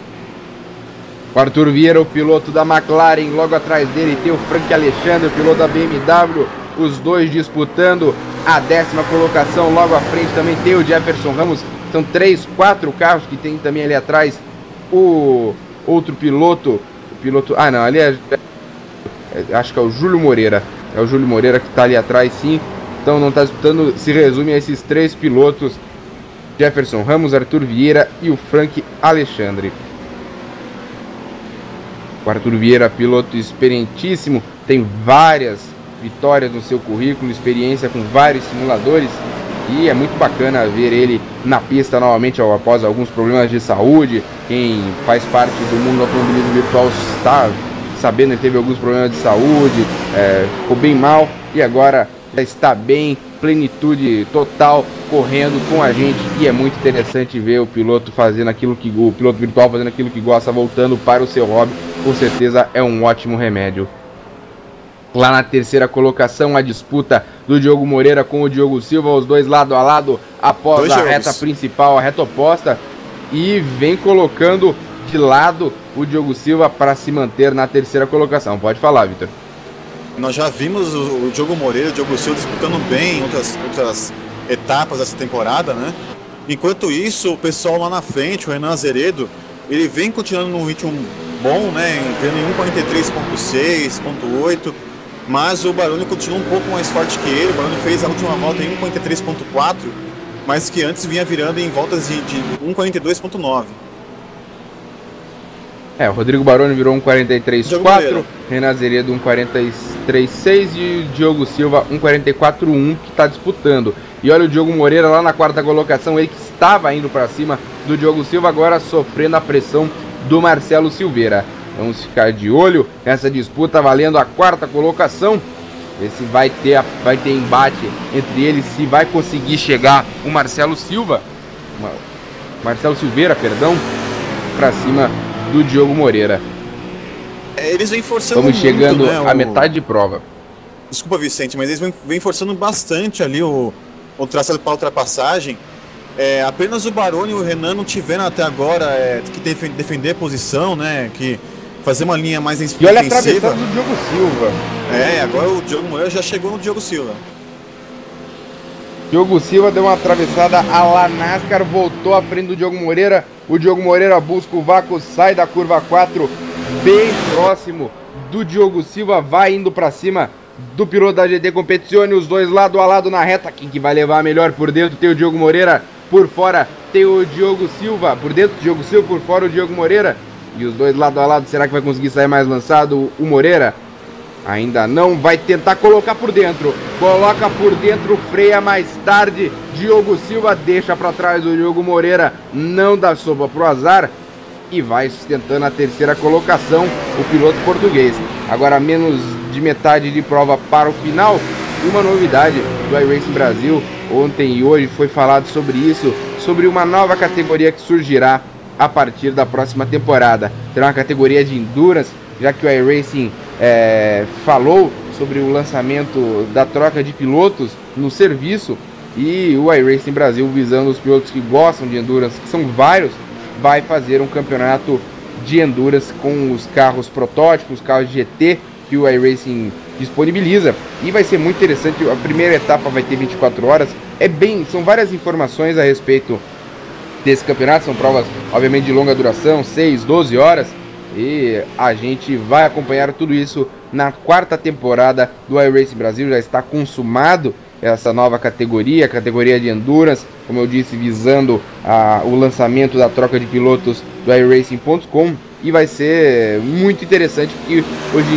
O Arthur Vieira, o piloto da McLaren, logo atrás dele tem o Frank Alexandre, o piloto da BMW. Os dois disputando a 10ª colocação. Logo à frente também tem o Jefferson Ramos. São 3, 4 carros que tem também ali atrás o outro piloto. Ah não, ali acho que é o Júlio Moreira. É o Júlio Moreira que está ali atrás, sim. Então não está disputando, se resume a esses 3 pilotos: Jefferson Ramos, Arthur Vieira e o Frank Alexandre. O Arthur Vieira, piloto experientíssimo, tem várias vitórias no seu currículo, experiência com vários simuladores, e é muito bacana ver ele na pista novamente após alguns problemas de saúde. Quem faz parte do mundo do automobilismo virtual está sabendo, ele teve alguns problemas de saúde, ficou bem mal e agora já está bem, plenitude total, correndo com a gente, e é muito interessante ver o piloto fazendo aquilo que o piloto virtual fazendo aquilo que gosta, voltando para o seu hobby. Com certeza é um ótimo remédio. Lá na 3ª colocação, a disputa do Diogo Moreira com o Diogo Silva, os dois lado a lado após a reta principal, a reta oposta, e vem colocando de lado o Diogo Silva para se manter na 3ª colocação. Pode falar, Vitor. Nós já vimos o Diogo Moreira e o Diogo Silva disputando bem em outras etapas dessa temporada, né? Enquanto isso, o pessoal lá na frente, o Renan Azeredo, ele vem continuando num ritmo bom, né? Vendo em 1:43.6, 1:8, mas o Baroni continua um pouco mais forte que ele. O Baroni fez a última volta em 1:43.4, mas que antes vinha virando em voltas de 1:42.9. O Rodrigo Baroni virou 1:43.4, Renan Azeredo 1:43.6 e o Diogo Silva 1:44.1 que está disputando. E olha o Diogo Moreira lá na 4ª colocação, ele que estava indo para cima do Diogo Silva, agora sofrendo a pressão do Marcelo Silveira. Vamos ficar de olho nessa disputa valendo a 4ª colocação. Ver se vai ter embate entre eles, se vai conseguir chegar o Marcelo Silveira, perdão, para cima do Diogo Moreira. Eles vêm forçando Estamos chegando muito, né, à metade de prova. Desculpa, Vicente, mas eles vêm forçando bastante ali o traçado para ultrapassagem. Apenas o Baroni e o Renan não tiveram até agora que defender a posição, né? Que fazer uma linha mais defensiva. E olha a atravessada do Diogo Silva. Agora o Diogo Moreira já chegou no Diogo Silva. Diogo Silva deu uma atravessada à la NASCAR, voltou à frente do Diogo Moreira. O Diogo Moreira busca o vácuo, sai da curva 4, bem próximo do Diogo Silva, vai indo para cima do piloto da GT Competizione, os dois lado a lado na reta. Quem que vai levar melhor? Por dentro tem o Diogo Moreira, por fora tem o Diogo Silva, por dentro o Diogo Silva, por fora o Diogo Moreira. E os dois lado a lado, será que vai conseguir sair mais lançado o Moreira? Ainda não, vai tentar colocar por dentro, coloca por dentro, freia mais tarde, Diogo Silva deixa para trás o Diogo Moreira, não dá sopa pro azar e vai sustentando a 3ª colocação o piloto português. Agora menos de metade de prova para o final, e uma novidade do iRacing Brasil, ontem e hoje foi falado sobre isso, sobre uma nova categoria que surgirá a partir da próxima temporada. Será uma categoria de Endurance, já que o iRacing falou sobre o lançamento da troca de pilotos no serviço. E o iRacing Brasil, visando os pilotos que gostam de Endurance, que são vários, vai fazer um campeonato de Endurance com os carros protótipos, carros de GT que o iRacing disponibiliza. E vai ser muito interessante. A primeira etapa vai ter 24 horas. São várias informações a respeito desse campeonato. São provas, obviamente, de longa duração, 6, 12 horas. E a gente vai acompanhar tudo isso na quarta temporada do iRacing Brasil. Já está consumado essa nova categoria, a categoria de Endurance, como eu disse, visando o lançamento da troca de pilotos do iRacing.com, e vai ser muito interessante porque hoje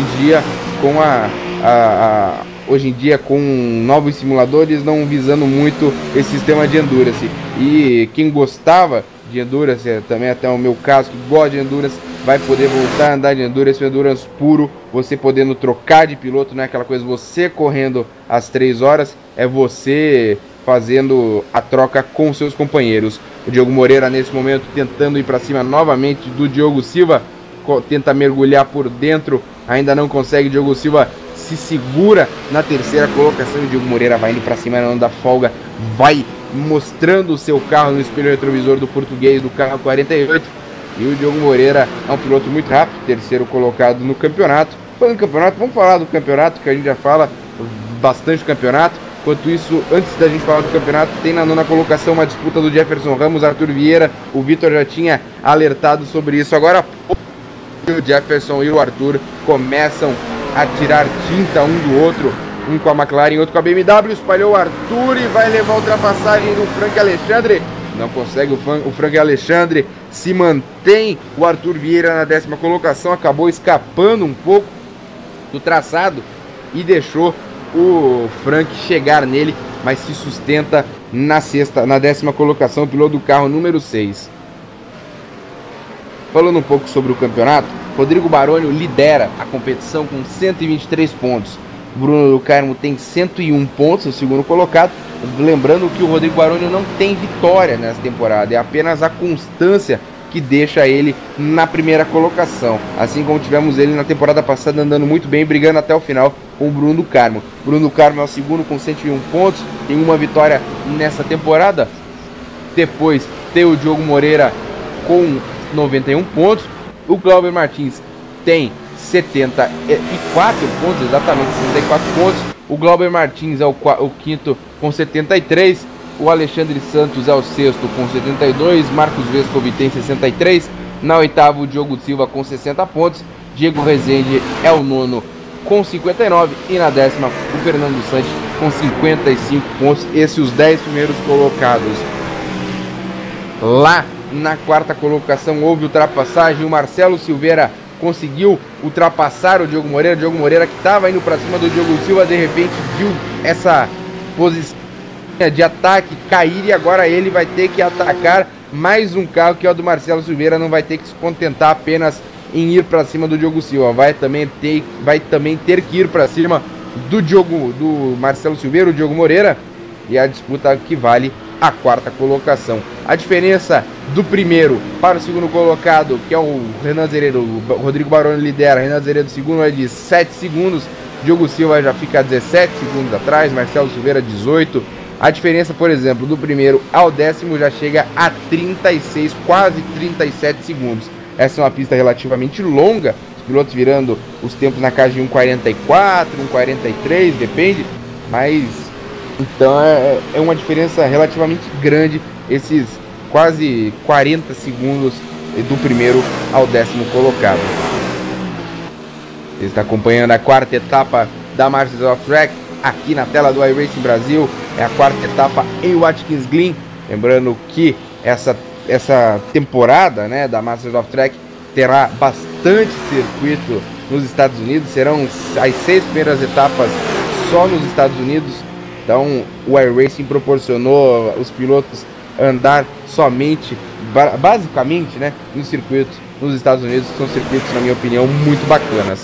em dia com novos simuladores não visando muito esse sistema de Endurance, e quem gostava de Endurance, também até o meu caso que gosta de Endurance, vai poder voltar a andar de Endurance, Endurance puro, você podendo trocar de piloto, não é aquela coisa você correndo às 3 horas, é você fazendo a troca com seus companheiros. O Diogo Moreira nesse momento tentando ir para cima novamente do Diogo Silva, tenta mergulhar por dentro, ainda não consegue. Diogo Silva se segura na terceira colocação e o Diogo Moreira vai indo para cima, não dá folga, vai mostrando o seu carro no espelho retrovisor do português, do carro 48. E o Diogo Moreira é um piloto muito rápido, terceiro colocado no campeonato. Falando em campeonato, vamos falar do campeonato, que a gente já fala bastante do campeonato. Enquanto isso, antes da gente falar do campeonato, tem na nona colocação uma disputa do Jefferson Ramos, Arthur Vieira. O Vitor já tinha alertado sobre isso. Agora o Jefferson e o Arthur começam a tirar tinta um do outro. Um com a McLaren, outro com a BMW. Espalhou o Arthur e vai levar a ultrapassagem do Frank Alexandre. Não consegue o Frank Alexandre, se mantém o Arthur Vieira na décima colocação, acabou escapando um pouco do traçado e deixou o Frank chegar nele, mas se sustenta na décima colocação, o piloto do carro número 6. Falando um pouco sobre o campeonato, Rodrigo Baroni lidera a competição com 123 pontos. Bruno do Carmo tem 101 pontos, o segundo colocado. Lembrando que o Rodrigo Baroni não tem vitória nessa temporada, é apenas a constância que deixa ele na primeira colocação. Assim como tivemos ele na temporada passada andando muito bem, brigando até o final com o Bruno do Carmo. Bruno do Carmo é o segundo com 101 pontos, tem uma vitória nessa temporada. Depois tem o Diogo Moreira com 91 pontos. O Glauber Martins tem 74 pontos, exatamente 74 pontos. O Glauber Martins é o quinto com 73. O Alexandre Santos é o sexto com 72. Marcos Vescovi tem 63. Na oitava, o Diogo Silva com 60 pontos. Diego Rezende é o nono com 59. E na décima, o Fernando Santos com 55 pontos. Esses os 10 primeiros colocados. Lá na quarta colocação houve ultrapassagem. O Marcelo Silveira conseguiu ultrapassar o Diogo Moreira. O Diogo Moreira, que estava indo para cima do Diogo Silva, de repente viu essa posição de ataque cair e agora ele vai ter que atacar mais um carro, que é o do Marcelo Silveira. Não vai ter que se contentar apenas em ir para cima do Diogo Silva, vai também ter que ir para cima do Marcelo Silveira, o Diogo Moreira, e a disputa que vale a quarta colocação. A diferença do primeiro para o segundo colocado, que é o Renan Zeredo, o Rodrigo Baroni lidera, Renan Zeredo segundo é de 7 segundos, Diogo Silva já fica a 17 segundos atrás, Marcelo Silveira 18. A diferença, por exemplo, do primeiro ao décimo já chega a 36, quase 37 segundos. Essa é uma pista relativamente longa, os pilotos virando os tempos na casa de 1,44, 1,43, depende, mas então é uma diferença relativamente grande, esses quase 40 segundos do primeiro ao décimo colocado. Você está acompanhando a quarta etapa da Masters of Track aqui na tela do iRacing Brasil. É a quarta etapa em Watkins Glen. Lembrando que essa temporada, né, da Masters of Track terá bastante circuito nos Estados Unidos. Serão as 6 primeiras etapas só nos Estados Unidos. Então o iRacing proporcionou os pilotos andar somente, basicamente, né, nos circuitos nos Estados Unidos, que são circuitos, na minha opinião, muito bacanas.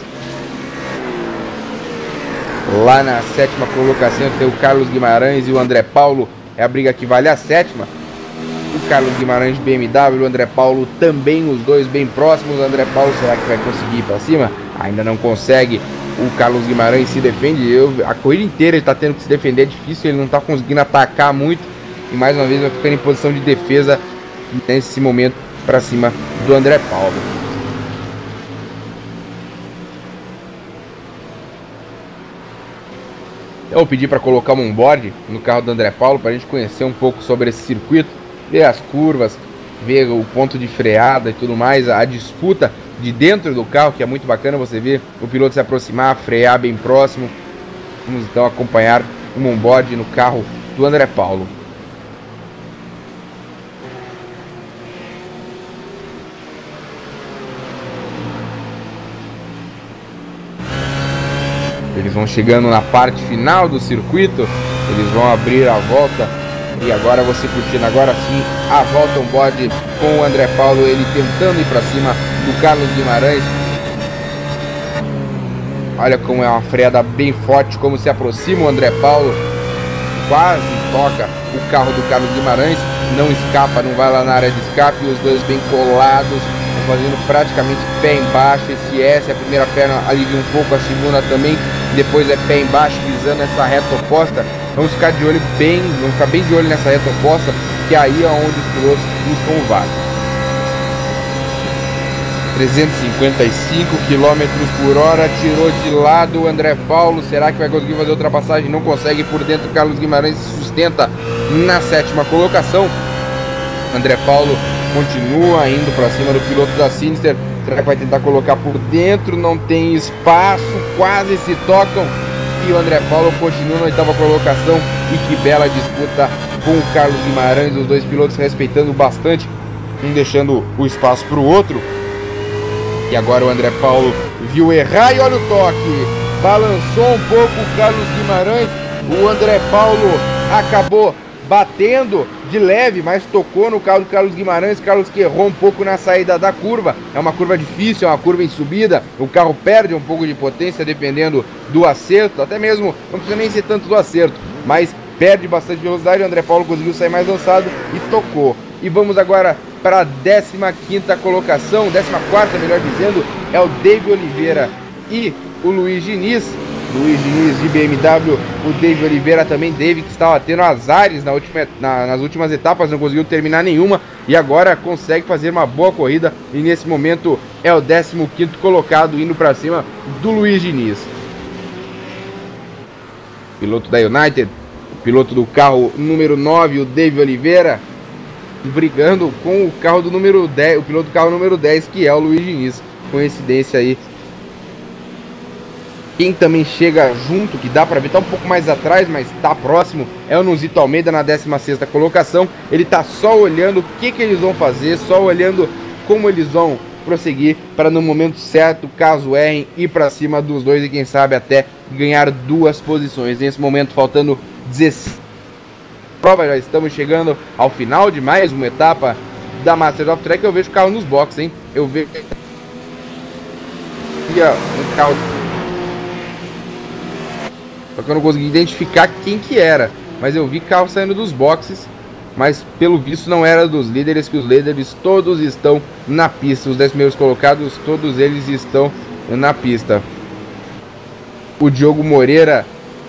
Lá na sétima colocação tem o Carlos Guimarães e o André Paulo, é a briga que vale a sétima. O Carlos Guimarães BMW, o André Paulo também, os dois bem próximos. O André Paulo, será que vai conseguir ir para cima? Ainda não consegue. o Carlos Guimarães se defende. A corrida inteira ele tá tendo que se defender, é difícil, ele não tá conseguindo atacar muito. E mais uma vez vai ficando em posição de defesa nesse momento para cima do André Paulo. Eu pedi para colocar um onboard no carro do André Paulo para a gente conhecer um pouco sobre esse circuito, ver as curvas, ver o ponto de freada e tudo mais, a disputa de dentro do carro, que é muito bacana você ver o piloto se aproximar, frear bem próximo. Vamos então acompanhar um onboard no carro do André Paulo. Eles vão chegando na parte final do circuito, eles vão abrir a volta e agora você curtindo agora sim a volta onboard com o André Paulo, ele tentando ir para cima do Carlos Guimarães. Olha como é uma freada bem forte, como se aproxima o André Paulo, quase toca o carro do Carlos Guimarães, não escapa, não vai lá na área de escape, os dois bem colados, fazendo praticamente pé embaixo. Esse S, a primeira perna alivia um pouco, a segunda também, depois é pé embaixo, visando essa reta oposta. Vamos ficar de olho vamos ficar bem de olho nessa reta oposta, que aí é onde os pilotos buscam o vácuo. 355 km por hora, tirou de lado o André Paulo, será que vai conseguir fazer ultrapassagem? Não consegue, por dentro Carlos Guimarães se sustenta na 7ª colocação. André Paulo continua indo para cima do piloto da Sinister. Será que vai tentar colocar por dentro? Não tem espaço, quase se tocam. E o André Paulo continua na 8ª colocação. E que bela disputa com o Carlos Guimarães. Os dois pilotos respeitando bastante, um deixando o espaço para o outro. E agora o André Paulo viu errar e olha o toque. Balançou um pouco o Carlos Guimarães. O André Paulo acabou batendo de leve, mas tocou no carro do Carlos Guimarães. Carlos que errou um pouco na saída da curva. É uma curva difícil, é uma curva em subida. O carro perde um pouco de potência dependendo do acerto. Até mesmo, não precisa nem ser tanto do acerto, mas perde bastante velocidade. O André Paulo conseguiu sair mais lançado e tocou. E vamos agora para a 15ª colocação, 14ª melhor dizendo, é o David Oliveira e o Luiz Diniz. Luiz Diniz de BMW, o David Oliveira também, David que estava tendo azares nas últimas etapas, não conseguiu terminar nenhuma e agora consegue fazer uma boa corrida e nesse momento é o 15º colocado indo para cima do Luiz Diniz. Piloto da United, o piloto do carro número 9, o David Oliveira, brigando com o carro do número 10, o piloto do carro número 10, que é o Luiz Diniz. Coincidência aí. Quem também chega junto, que dá pra ver, tá um pouco mais atrás, mas tá próximo, é o Nuzito Almeida na 16ª colocação. Ele tá só olhando o que eles vão fazer, só olhando como eles vão prosseguir para no momento certo, caso errem, ir pra cima dos dois e quem sabe até ganhar 2 posições. Nesse momento faltando 16 prova, já estamos chegando ao final de mais uma etapa da Masters of Track. Eu vejo o carro nos boxes, hein? Eu vejo um carro, só que eu não consegui identificar quem que era, mas eu vi carro saindo dos boxes, mas pelo visto não era dos líderes, que os líderes todos estão na pista, os 10 primeiros colocados, todos eles estão na pista. O Diogo Moreira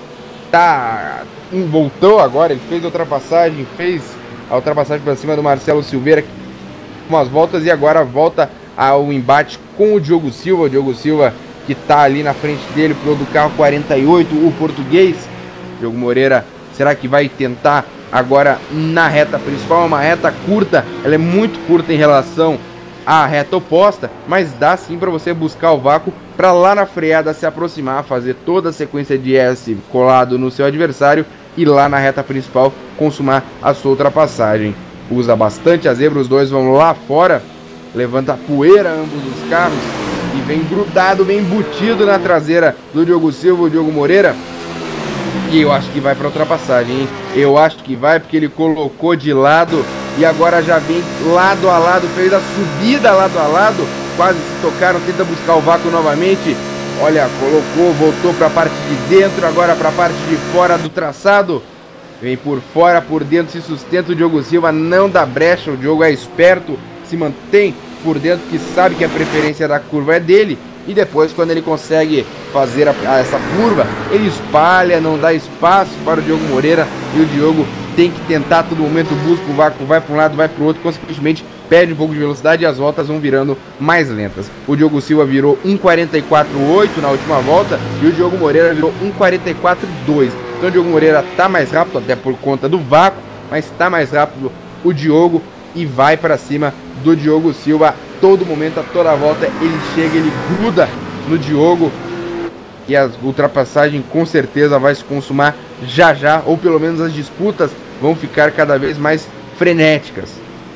voltou agora, ele fez a ultrapassagem para cima do Marcelo Silveira, umas voltas, e agora volta ao embate com o Diogo Silva, que está ali na frente dele, piloto do carro 48, o português. Diogo Moreira, será que vai tentar agora na reta principal? É uma reta curta, ela é muito curta em relação à reta oposta, mas dá sim para você buscar o vácuo para lá na freada se aproximar, fazer toda a sequência de S colado no seu adversário e lá na reta principal consumar a sua ultrapassagem. Usa bastante a zebra, os dois vão lá fora, levanta poeira ambos os carros e vem grudado, bem embutido na traseira do Diogo Silva, o Diogo Moreira. E eu acho que vai para ultrapassagem, hein? Eu acho que vai, porque ele colocou de lado e agora já vem lado a lado, fez a subida lado a lado, quase se tocaram, tenta buscar o vácuo novamente. Olha, colocou, voltou para a parte de dentro, agora para a parte de fora do traçado. Vem por fora, por dentro se sustenta o Diogo Silva, não dá brecha, o Diogo é esperto, se mantém por dentro, que sabe que a preferência da curva é dele. e depois quando ele consegue fazer essa curva, ele espalha, não dá espaço para o Diogo Moreira, e o Diogo tem que tentar a todo momento, busca o vácuo, vai para um lado, vai para o outro, consequentemente perde um pouco de velocidade e as voltas vão virando mais lentas. O Diogo Silva virou 1:44.8 na última volta e o Diogo Moreira virou 1:44.2. Então o Diogo Moreira está mais rápido, até por conta do vácuo, mas está mais rápido o Diogo e vai para cima do Diogo Silva. Todo momento, a toda volta, ele chega, ele gruda no Diogo e a ultrapassagem com certeza vai se consumar já já, ou pelo menos as disputas vão ficar cada vez mais frenéticas.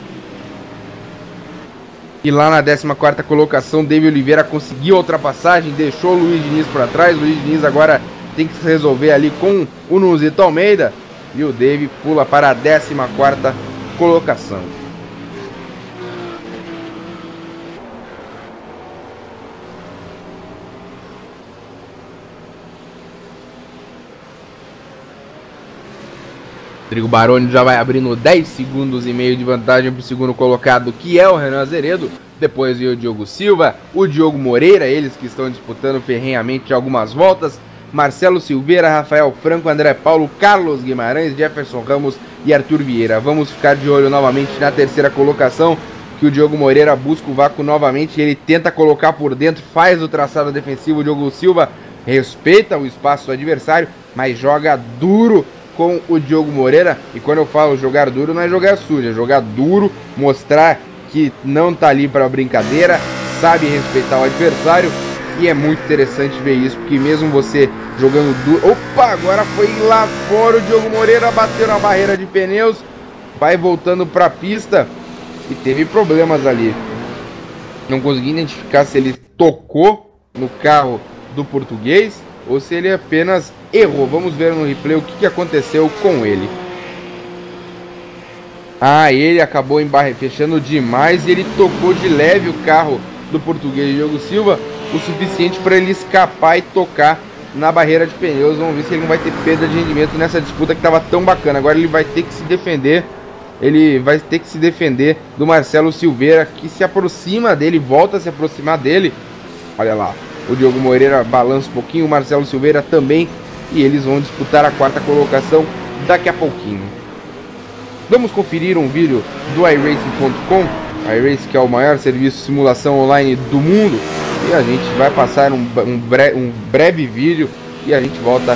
E lá na 14ª colocação, David Oliveira conseguiu a ultrapassagem, deixou o Luiz Diniz para trás. O Luiz Diniz agora tem que se resolver ali com o Nuzito Almeida. E o David pula para a 14ª colocação. Rodrigo Baroni já vai abrindo 10 segundos e meio de vantagem para o segundo colocado, que é o Renan Azeredo. Depois veio o Diogo Silva, o Diogo Moreira, eles que estão disputando ferrenhamente algumas voltas. Marcelo Silveira, Rafael Franco, André Paulo, Carlos Guimarães, Jefferson Ramos e Arthur Vieira. Vamos ficar de olho novamente na terceira colocação, que o Diogo Moreira busca o vácuo novamente. Ele tenta colocar por dentro, faz o traçado defensivo. O Diogo Silva respeita o espaço do adversário, mas joga duro com o Diogo Moreira. E quando eu falo jogar duro, não é jogar sujo, é jogar duro, mostrar que não tá ali para brincadeira, sabe respeitar o adversário. E é muito interessante ver isso, porque mesmo você jogando duro... Opa, agora foi lá fora, o Diogo Moreira bateu na barreira de pneus, vai voltando para a pista e teve problemas ali. Não consegui identificar se ele tocou no carro do português ou se ele apenas errou. Vamos ver no replay o que aconteceu com ele. Ah, ele acabou fechando demais e ele tocou de leve o carro do português Diogo Silva, o suficiente para ele escapar e tocar na barreira de pneus. Vamos ver se ele não vai ter perda de rendimento nessa disputa que estava tão bacana. Agora ele vai ter que se defender. Ele vai ter que se defender do Marcelo Silveira, que se aproxima dele, volta a se aproximar dele. Olha lá, o Diogo Moreira balança um pouquinho, o Marcelo Silveira também. E eles vão disputar a 4ª colocação daqui a pouquinho. Vamos conferir um vídeo do iRacing.com. iRacing, que é o maior serviço de simulação online do mundo. E a gente vai passar um breve vídeo e a gente volta.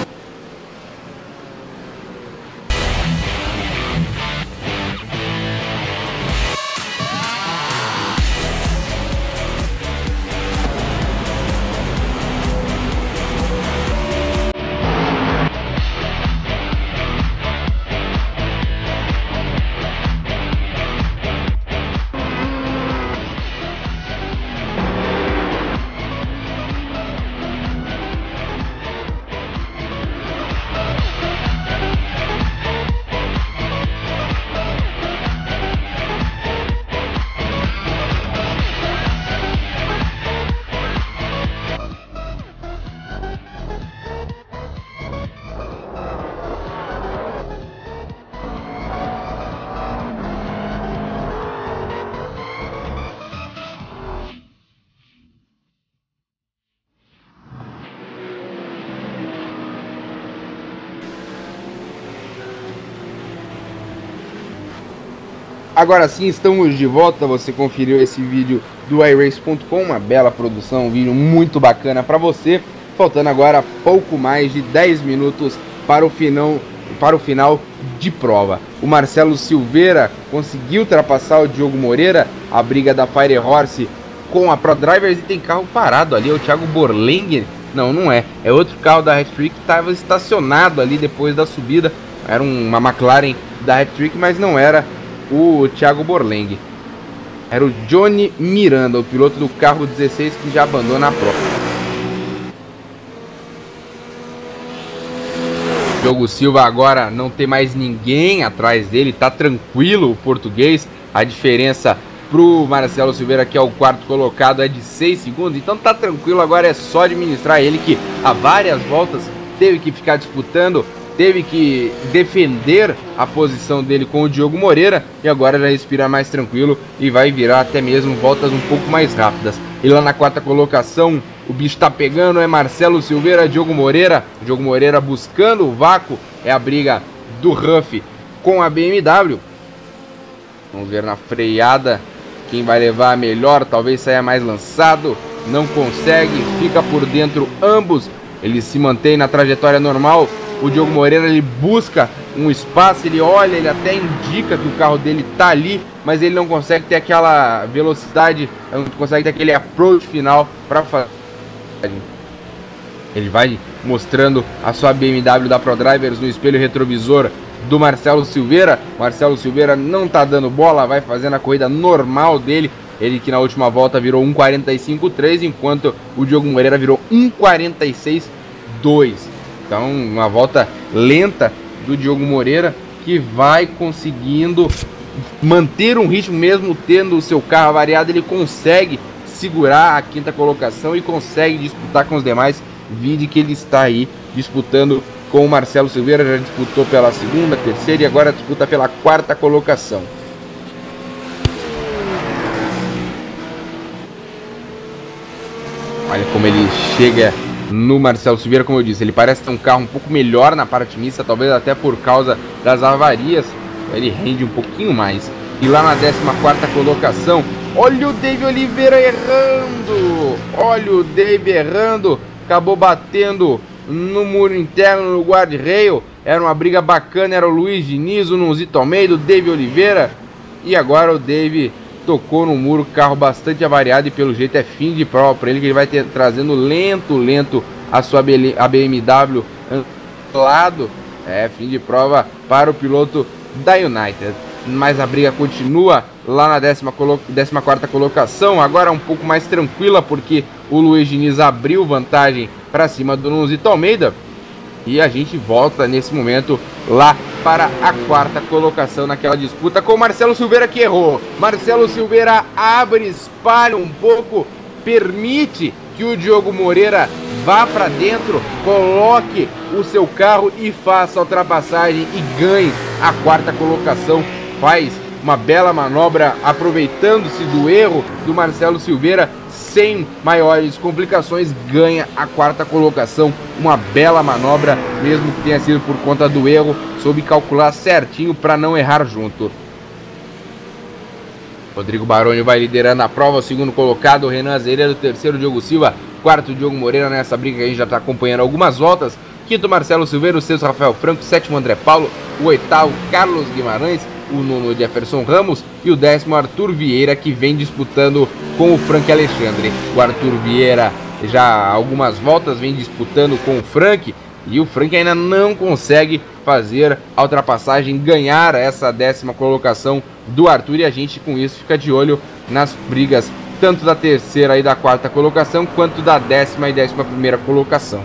Agora sim, estamos de volta. Você conferiu esse vídeo do iRace.com, uma bela produção, um vídeo muito bacana para você. Faltando agora pouco mais de 10 minutos para o final de prova. O Marcelo Silveira conseguiu ultrapassar o Diogo Moreira, a briga da Fire Horse com a Pro Drivers, e tem carro parado ali, é o Thiago Borlenghi. Não, não é, é outro carro da Hat-Trick que estava estacionado ali depois da subida. Era uma McLaren da Hat-Trick, mas não era o Thiago Borlenghi. Era o Johnny Miranda, o piloto do carro 16 que já abandona a prova. Diogo Silva agora não tem mais ninguém atrás dele, tá tranquilo o português. A diferença pro Marcelo Silveira, que é o 4º colocado, é de 6 segundos, então tá tranquilo. Agora é só administrar ele, que há várias voltas teve que ficar disputando, teve que defender a posição dele com o Diogo Moreira, e agora já respira mais tranquilo e vai virar até mesmo voltas um pouco mais rápidas. E lá na quarta colocação, o bicho tá pegando, é Marcelo Silveira, Diogo Moreira. Diogo Moreira buscando o vácuo, é a briga do Ruff com a BMW. Vamos ver na freada quem vai levar a melhor, talvez saia mais lançado. Não consegue, fica por dentro ambos. Ele se mantém na trajetória normal. O Diogo Moreira, ele busca um espaço, ele olha, ele até indica que o carro dele tá ali, mas ele não consegue ter aquela velocidade, não consegue ter aquele approach final para fazer. Ele vai mostrando a sua BMW da ProDrivers no espelho retrovisor do Marcelo Silveira. Marcelo Silveira não tá dando bola, vai fazendo a corrida normal dele. Ele que na última volta virou 1:45.3, enquanto o Diogo Moreira virou 1:46.2. Então, uma volta lenta do Diogo Moreira, que vai conseguindo manter um ritmo mesmo tendo o seu carro variado. Ele consegue segurar a quinta colocação e consegue disputar com os demais. Vide que ele está aí disputando com o Marcelo Silveira, já disputou pela segunda, terceira e agora disputa pela quarta colocação. Olha como ele chega no Marcelo Silveira, como eu disse, ele parece ter um carro um pouco melhor na parte mista, talvez até por causa das avarias, ele rende um pouquinho mais. E lá na 14ª colocação, olha o Dave Oliveira errando, olha o Dave errando, acabou batendo no muro interno, no guarda-rail. Era uma briga bacana, era o Luiz Diniz, o Nunzito Almeida, o Dave Oliveira, e agora o Dave tocou no muro, carro bastante avariado e pelo jeito é fim de prova para ele, que ele vai trazendo lento a sua BMW lado. É fim de prova para o piloto da United. Mas a briga continua lá na 14ª colocação, agora um pouco mais tranquila, porque o Luiz Diniz abriu vantagem para cima do Nunzito Almeida. E a gente volta nesse momento lá para a quarta colocação naquela disputa com o Marcelo Silveira, que errou. Marcelo Silveira abre, espalha um pouco, permite que o Diogo Moreira vá para dentro, coloque o seu carro e faça a ultrapassagem e ganhe a quarta colocação. Faz uma bela manobra aproveitando-se do erro do Marcelo Silveira, sem maiores complicações, ganha a quarta colocação. Uma bela manobra, mesmo que tenha sido por conta do erro, soube calcular certinho para não errar junto. Rodrigo Baroni vai liderando a prova, o segundo colocado, Renan Azeredo, terceiro Diogo Silva, quarto Diogo Moreira, nessa briga que a gente já está acompanhando algumas voltas. Quinto Marcelo Silveira, o sexto Rafael Franco, sétimo André Paulo, o oitavo Carlos Guimarães, o nono Jefferson Ramos e o décimo Arthur Vieira, que vem disputando com o Frank Alexandre. O Arthur Vieira já há algumas voltas vem disputando com o Frank, e o Frank ainda não consegue fazer a ultrapassagem, ganhar essa 10ª colocação do Arthur, e a gente com isso fica de olho nas brigas tanto da terceira e da quarta colocação quanto da 10ª e 11ª colocação.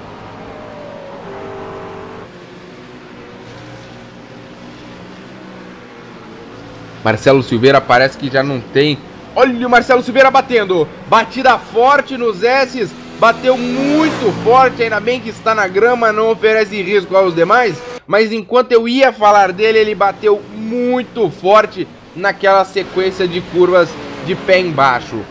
Marcelo Silveira parece que já não tem. Olha o Marcelo Silveira batendo, batida forte nos S's, bateu muito forte, ainda bem que está na grama, não oferece risco aos demais, mas enquanto eu ia falar dele, ele bateu muito forte naquela sequência de curvas de pé embaixo.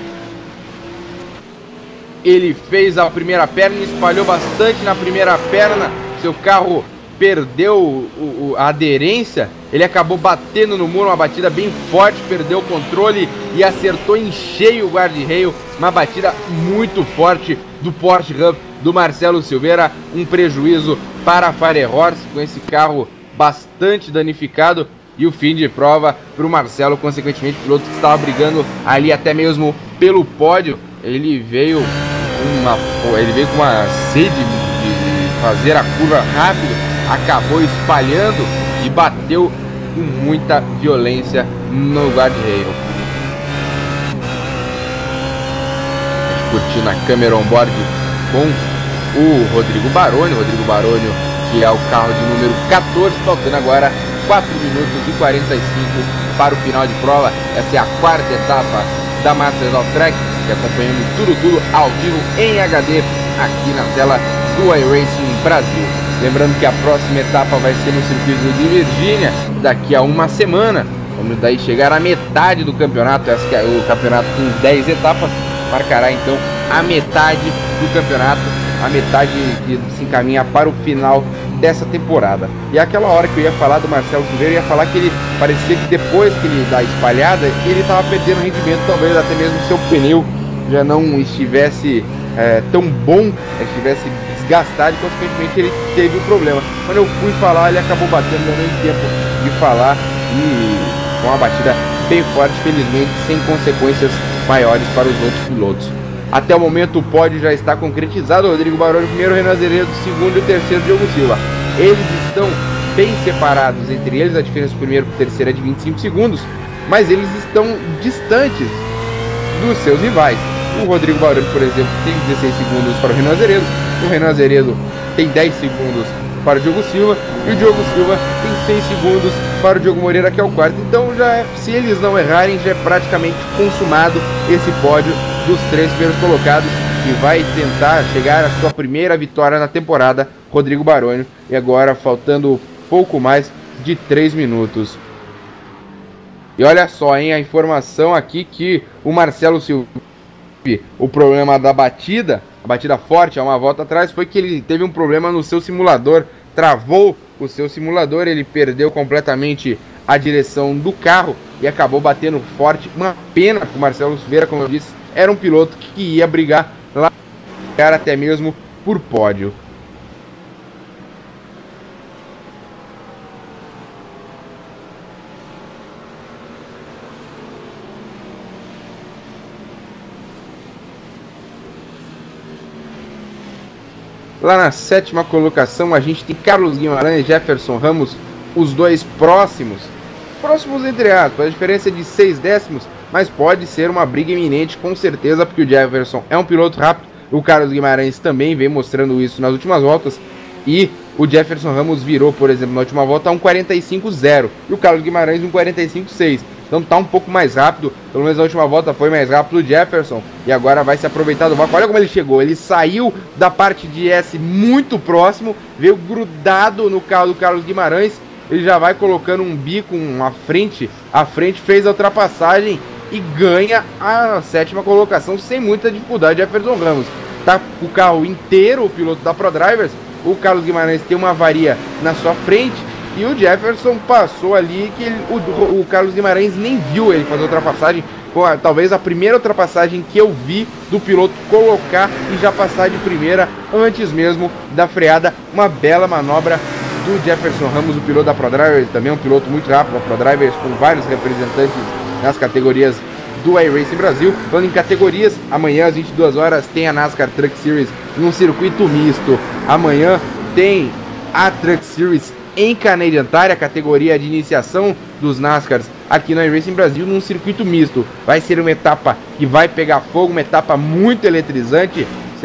Ele fez a primeira perna, espalhou bastante na primeira perna, seu carro perdeu a aderência, ele acabou batendo no muro, uma batida bem forte, perdeu o controle e acertou em cheio o guarda-rail, uma batida muito forte do Porsche Ruff do Marcelo Silveira, um prejuízo para a Firehorse com esse carro bastante danificado, e o fim de prova para o Marcelo, consequentemente o piloto que estava brigando ali até mesmo pelo pódio. Ele veio com uma sede de fazer a curva rápido, acabou espalhando e bateu com muita violência no guarda-rail. Curtindo a câmera on-board com o Rodrigo Baroni, que é o carro de número 14, faltando agora 4 minutos e 45 para o final de prova. Essa é a quarta etapa da Masters of Track, e acompanhando tudo ao vivo em HD aqui na tela do iRacing Brasil. Lembrando que a próxima etapa vai ser no circuito de Virgínia, daqui a uma semana. Vamos daí chegar à metade do campeonato, esse que é o campeonato com 10 etapas. marcará então a metade do campeonato, a metade que se encaminha para o final dessa temporada. E aquela hora que eu ia falar do Marcelo Silveira, eu ia falar que ele parecia que depois que ele dá a espalhada, ele estava perdendo rendimento, talvez até mesmo seu pneu já não estivesse tão bom, estivesse desgastado, e consequentemente ele teve um problema. Quando eu fui falar, ele acabou batendo, não deu tempo de falar, e com uma batida bem forte, felizmente sem consequências maiores para os outros pilotos. Até o momento o pódio já está concretizado: Rodrigo Baroni primeiro, Renan Azeredo segundo e o terceiro Diogo Silva. Eles estão bem separados entre eles, a diferença do primeiro para o terceiro é de 25 segundos, mas eles estão distantes dos seus rivais. O Rodrigo Baroni, por exemplo, tem 16 segundos para o Renan Azeredo, o Renan Azeredo tem 10 segundos para o Diogo Silva, e o Diogo Silva tem 6 segundos para o Diogo Moreira, que é o quarto. Então se eles não errarem, já é praticamente consumado esse pódio dos 3 primeiros colocados, que vai tentar chegar à sua primeira vitória na temporada, Rodrigo Baroni. E agora faltando pouco mais de 3 minutos. E olha só, hein, a informação aqui que o Marcelo Silva, o problema da batida, a batida forte há uma volta atrás, foi que ele teve um problema no seu simulador, travou o seu simulador, ele perdeu completamente a direção do carro e acabou batendo forte. Uma pena para o Marcelo Silveira, como eu disse, era um piloto que ia brigar lá, até mesmo por pódio. Lá na 7ª colocação a gente tem Carlos Guimarães, Jefferson Ramos, os dois próximos entre aspas, a diferença é de 6 décimos, mas pode ser uma briga iminente com certeza, porque o Jefferson é um piloto rápido, o Carlos Guimarães também vem mostrando isso nas últimas voltas, e o Jefferson Ramos virou, por exemplo, na última volta um 45.0 e o Carlos Guimarães um 45.6. Então tá um pouco mais rápido, pelo menos na última volta foi mais rápido o Jefferson, e agora vai se aproveitar do vácuo. Olha como ele chegou, ele saiu da parte de S muito próximo, veio grudado no carro do Carlos Guimarães, ele já vai colocando um bico à frente, fez a ultrapassagem e ganha a 7ª colocação sem muita dificuldade. Jefferson Ramos tá com o carro inteiro, o piloto da ProDrivers, o Carlos Guimarães tem uma avaria na sua frente, e o Jefferson passou ali que o Carlos Guimarães nem viu ele fazer a ultrapassagem. Talvez a primeira ultrapassagem que eu vi do piloto colocar e já passar de primeira antes mesmo da freada. Uma bela manobra do Jefferson Ramos, o piloto da ProDrivers, também um piloto muito rápido da ProDrivers, com vários representantes nas categorias do iRacing Brasil. Falando em categorias, amanhã às 22 horas tem a NASCAR Truck Series num circuito misto. Amanhã tem a Truck Series em Canadian Tire, a categoria de iniciação dos NASCARs aqui no iRacing Brasil, num circuito misto. Vai ser uma etapa que vai pegar fogo, uma etapa muito eletrizante.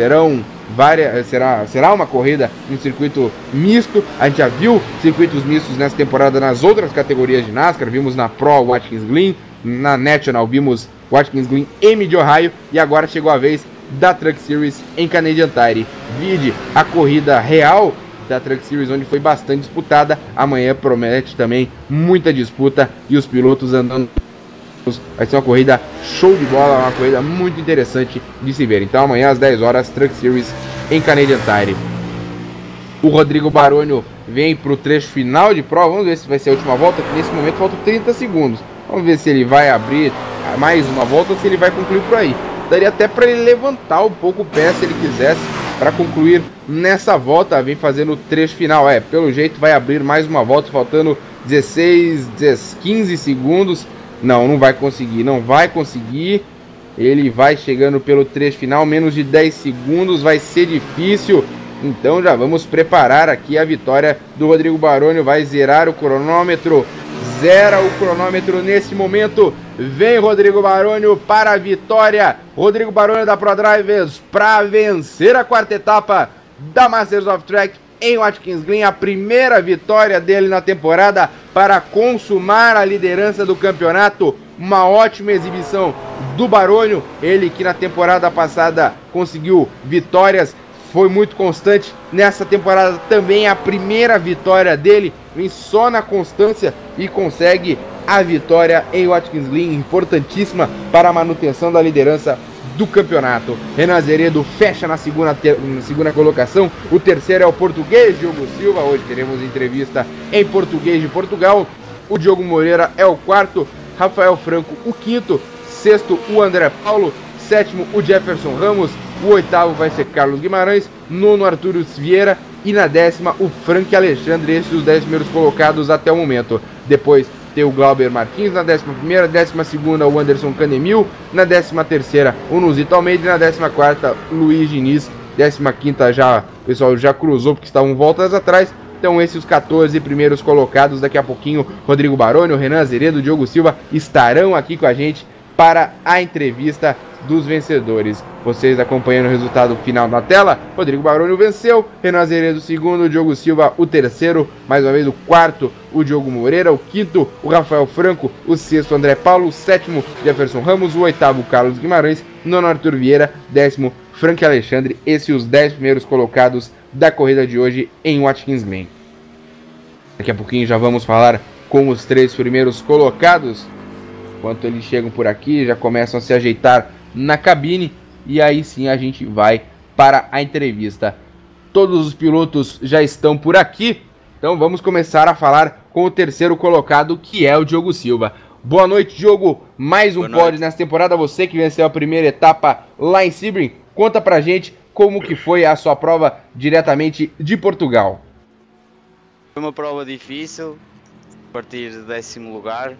Será uma corrida em circuito misto. A gente já viu circuitos mistos nessa temporada nas outras categorias de NASCAR. Vimos na Pro Watkins Glen, na National vimos Watkins Glen e Mid-Ohio, e agora chegou a vez da Truck Series em Canadian Tire. Vide a corrida real da Truck Series, onde foi bastante disputada. Amanhã promete também muita disputa e os pilotos andando. Vai ser uma corrida show de bola, uma corrida muito interessante de se ver. Então amanhã às 10 horas, Truck Series em Canadian Tire. O Rodrigo Baroni vem para o trecho final de prova. Vamos ver se vai ser a última volta, que nesse momento faltam 30 segundos. Vamos ver se ele vai abrir mais uma volta ou se ele vai concluir por aí. Daria até para ele levantar um pouco o pé se ele quisesse, para concluir nessa volta. Vem fazendo o trecho final. Pelo jeito vai abrir mais uma volta, faltando 15 segundos. Não vai conseguir. Ele vai chegando pelo trecho final, menos de 10 segundos, vai ser difícil. Então já vamos preparar aqui a vitória do Rodrigo Baroni. Vai zerar o cronômetro. Zera o cronômetro nesse momento. Vem Rodrigo Baroni para a vitória. Rodrigo Baroni da ProDrivers para vencer a 4ª etapa da Masters of Track em Watkins Glen. A primeira vitória dele na temporada para consumar a liderança do campeonato. Uma ótima exibição do Baroni. Ele que na temporada passada conseguiu vitórias, foi muito constante. Nessa temporada também a primeira vitória dele, vem só na constância e consegue a vitória em Watkins Glen, importantíssima para a manutenção da liderança do campeonato. Renan Azeredo fecha na segunda colocação. O terceiro é o português Diogo Silva. Hoje teremos entrevista em português de Portugal. O Diogo Moreira é o quarto. Rafael Franco o quinto. Sexto o André Paulo. Sétimo o Jefferson Ramos. O oitavo vai ser Carlos Guimarães. Nono Arthur Vieira. E na décima o Frank Alexandre. Esses os 10 primeiros colocados até o momento. Depois tem o Glauber Martins na 11ª, 12ª o Anderson Canemil, na 13ª o Nuzito Almeida e na 14ª Luiz Diniz, 15ª já, o pessoal já cruzou porque estavam voltas atrás. Então esses os 14 primeiros colocados. Daqui a pouquinho Rodrigo Baroni, o Renan Azeredo, o Diogo Silva estarão aqui com a gente para a entrevista dos vencedores. Vocês acompanhando o resultado final na tela. Rodrigo Baroni venceu, Renan Azeredo o segundo, o Diogo Silva o terceiro, mais uma vez o quarto o Diogo Moreira, o quinto o Rafael Franco, o sexto o André Paulo, o sétimo Jefferson Ramos, o oitavo o Carlos Guimarães, nono Arthur Vieira, décimo Frank Alexandre. Esses os 10 primeiros colocados da corrida de hoje em Watkins Glen. Daqui a pouquinho já vamos falar com os 3 primeiros colocados. Enquanto eles chegam por aqui, já começam a se ajeitar na cabine. E aí sim a gente vai para a entrevista. Todos os pilotos já estão por aqui. Então vamos começar a falar com o terceiro colocado, que é o Diogo Silva. Boa noite, Diogo. Mais um pódio nessa temporada. Você que venceu a primeira etapa lá em Sebring. Conta pra gente como que foi a sua prova diretamente de Portugal. Foi uma prova difícil, a partir de 10º lugar.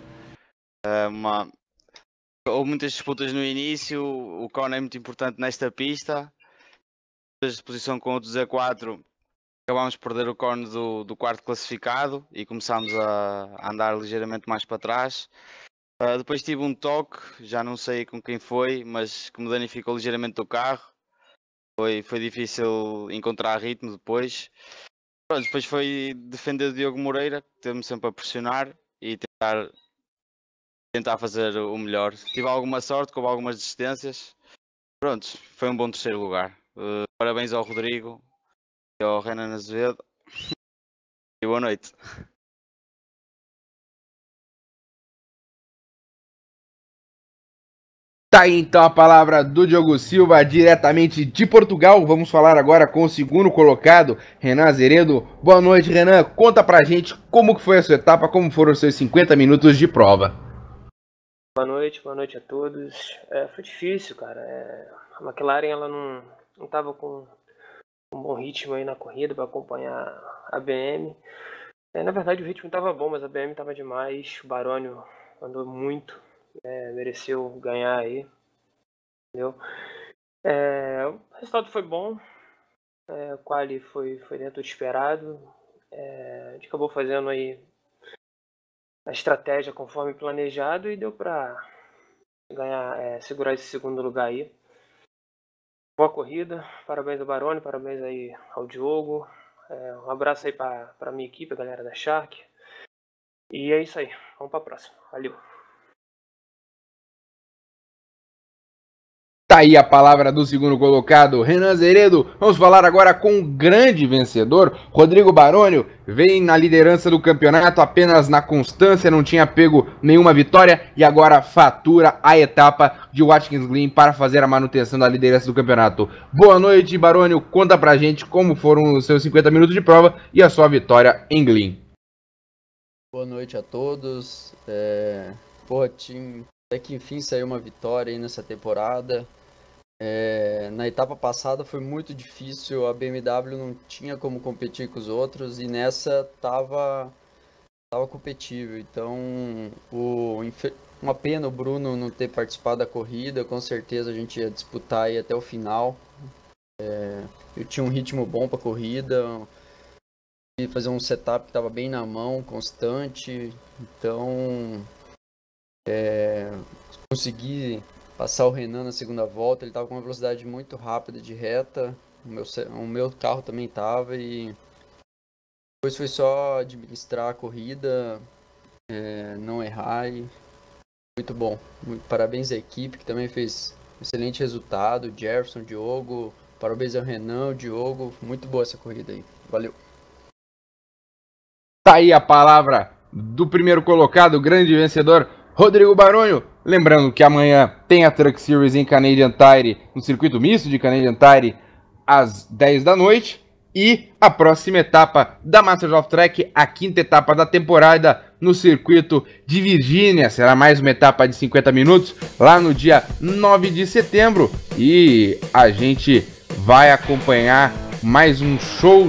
Houve muitas disputas no início, o cone é muito importante nesta pista. Desde a posição com o 2 a 4, acabámos de perder o cone do quarto classificado e começámos a andar ligeiramente mais para trás. Depois tive um toque, já não sei com quem foi, mas que me danificou ligeiramente o carro. Foi difícil encontrar ritmo depois. Pronto, depois foi defender o Diogo Moreira, que teve-me sempre a pressionar e tentar fazer o melhor. Tive alguma sorte, com algumas desistências. Pronto, foi um bom terceiro lugar. Parabéns ao Rodrigo e ao Renan Azevedo. E boa noite. Tá aí então a palavra do Diogo Silva, diretamente de Portugal. Vamos falar agora com o segundo colocado, Renan Azeredo. Boa noite, Renan. Conta pra gente como que foi a sua etapa, como foram os seus 50 minutos de prova. Boa noite a todos. Foi difícil, cara. A McLaren ela não tava com um bom ritmo aí na corrida para acompanhar a BM. Na verdade o ritmo estava bom, mas a BM estava demais. O Baroni andou muito, mereceu ganhar aí, entendeu? O resultado foi bom, o quali foi dentro do esperado. A gente acabou fazendo aí a estratégia conforme planejado e deu para ganhar, segurar esse segundo lugar aí. Boa corrida, parabéns ao Baroni, parabéns aí ao Diogo. Um abraço aí para minha equipe, a galera da Shark. E é isso aí, vamos para a próxima. Valeu! Tá aí a palavra do segundo colocado, Renan Azeredo. Vamos falar agora com o grande vencedor, Rodrigo Baroni. Vem na liderança do campeonato apenas na constância, não tinha pego nenhuma vitória e agora fatura a etapa de Watkins Glen para fazer a manutenção da liderança do campeonato. Boa noite, Baroni. Conta pra gente como foram os seus 50 minutos de prova e a sua vitória em Glen. Boa noite a todos. Time, até que enfim saiu uma vitória aí nessa temporada. Na etapa passada foi muito difícil, a BMW não tinha como competir com os outros e nessa tava competível. Então, uma pena o Bruno não ter participado da corrida, com certeza a gente ia disputar aí até o final. Eu tinha um ritmo bom para a corrida, e fazer um setup que estava bem na mão, constante, então consegui passar o Renan na segunda volta. Ele estava com uma velocidade muito rápida de reta, o meu carro também estava, e depois foi só administrar a corrida, não errar, e muito bom. Parabéns à equipe que também fez um excelente resultado, Jefferson, Diogo, parabéns ao Renan, o Diogo, muito boa essa corrida aí, valeu. Tá aí a palavra do primeiro colocado, o grande vencedor, Rodrigo Baroni. Lembrando que amanhã tem a Truck Series em Canadian Tire, no circuito misto de Canadian Tire, às 10 da noite. E a próxima etapa da Masters of Track, a quinta etapa da temporada, no circuito de Virgínia. Será mais uma etapa de 50 minutos, lá no dia 9 de setembro. E a gente vai acompanhar mais um show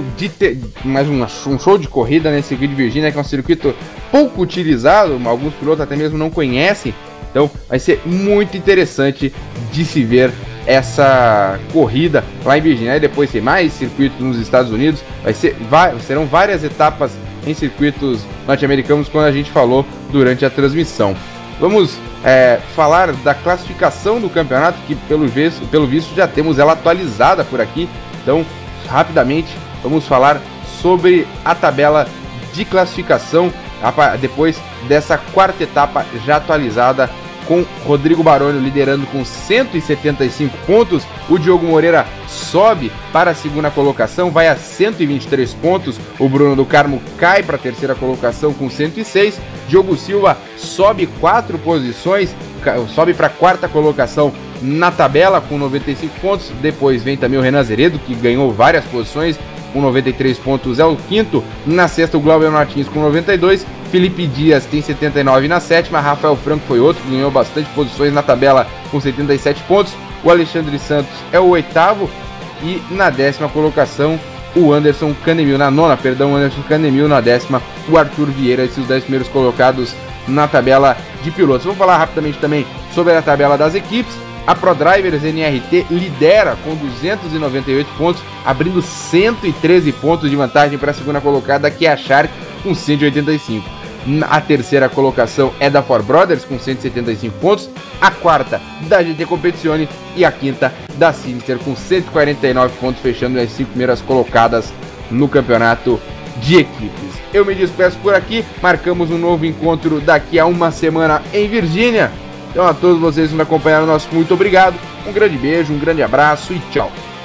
um show de corrida nesse circuito de Virgínia, que é um circuito pouco utilizado, alguns pilotos até mesmo não conhecem. Então vai ser muito interessante de se ver essa corrida lá em Virgínia. E depois tem mais circuitos nos Estados Unidos, serão várias etapas em circuitos norte-americanos, quando a gente falou durante a transmissão. Vamos falar da classificação do campeonato, que pelo visto já temos ela atualizada por aqui. Então, rapidamente, vamos falar sobre a tabela de classificação depois dessa quarta etapa já atualizada, com Rodrigo Baroni liderando com 175 pontos. O Diogo Moreira sobe para a segunda colocação, vai a 123 pontos. O Bruno do Carmo cai para a terceira colocação com 106. Diogo Silva sobe 4 posições, sobe para a quarta colocação na tabela com 95 pontos. Depois vem também o Renan Zeredo, que ganhou várias posições, com 93 pontos, é o quinto. Na sexta, o Glauber Martins com 92. Felipe Dias tem 79 na sétima. Rafael Franco foi outro que ganhou bastante posições na tabela com 77 pontos. O Alexandre Santos é o oitavo. E na décima colocação, o Anderson Canemil. Na nona, perdão, o Anderson Canemil. Na décima, o Arthur Vieira. Esses 10 primeiros colocados na tabela de pilotos. Vamos falar rapidamente também sobre a tabela das equipes. A ProDrivers NRT lidera com 298 pontos, abrindo 113 pontos de vantagem para a segunda colocada, que é a Shark, com 185. A terceira colocação é da Four Brothers, com 175 pontos. A quarta, da GT Competizione. E a quinta, da Sinister, com 149 pontos, fechando as 5 primeiras colocadas no campeonato de equipes. Eu me despeço por aqui. Marcamos um novo encontro daqui a uma semana em Virgínia. Então, a todos vocês que nos acompanharam, nosso muito obrigado. Um grande beijo, um grande abraço e tchau.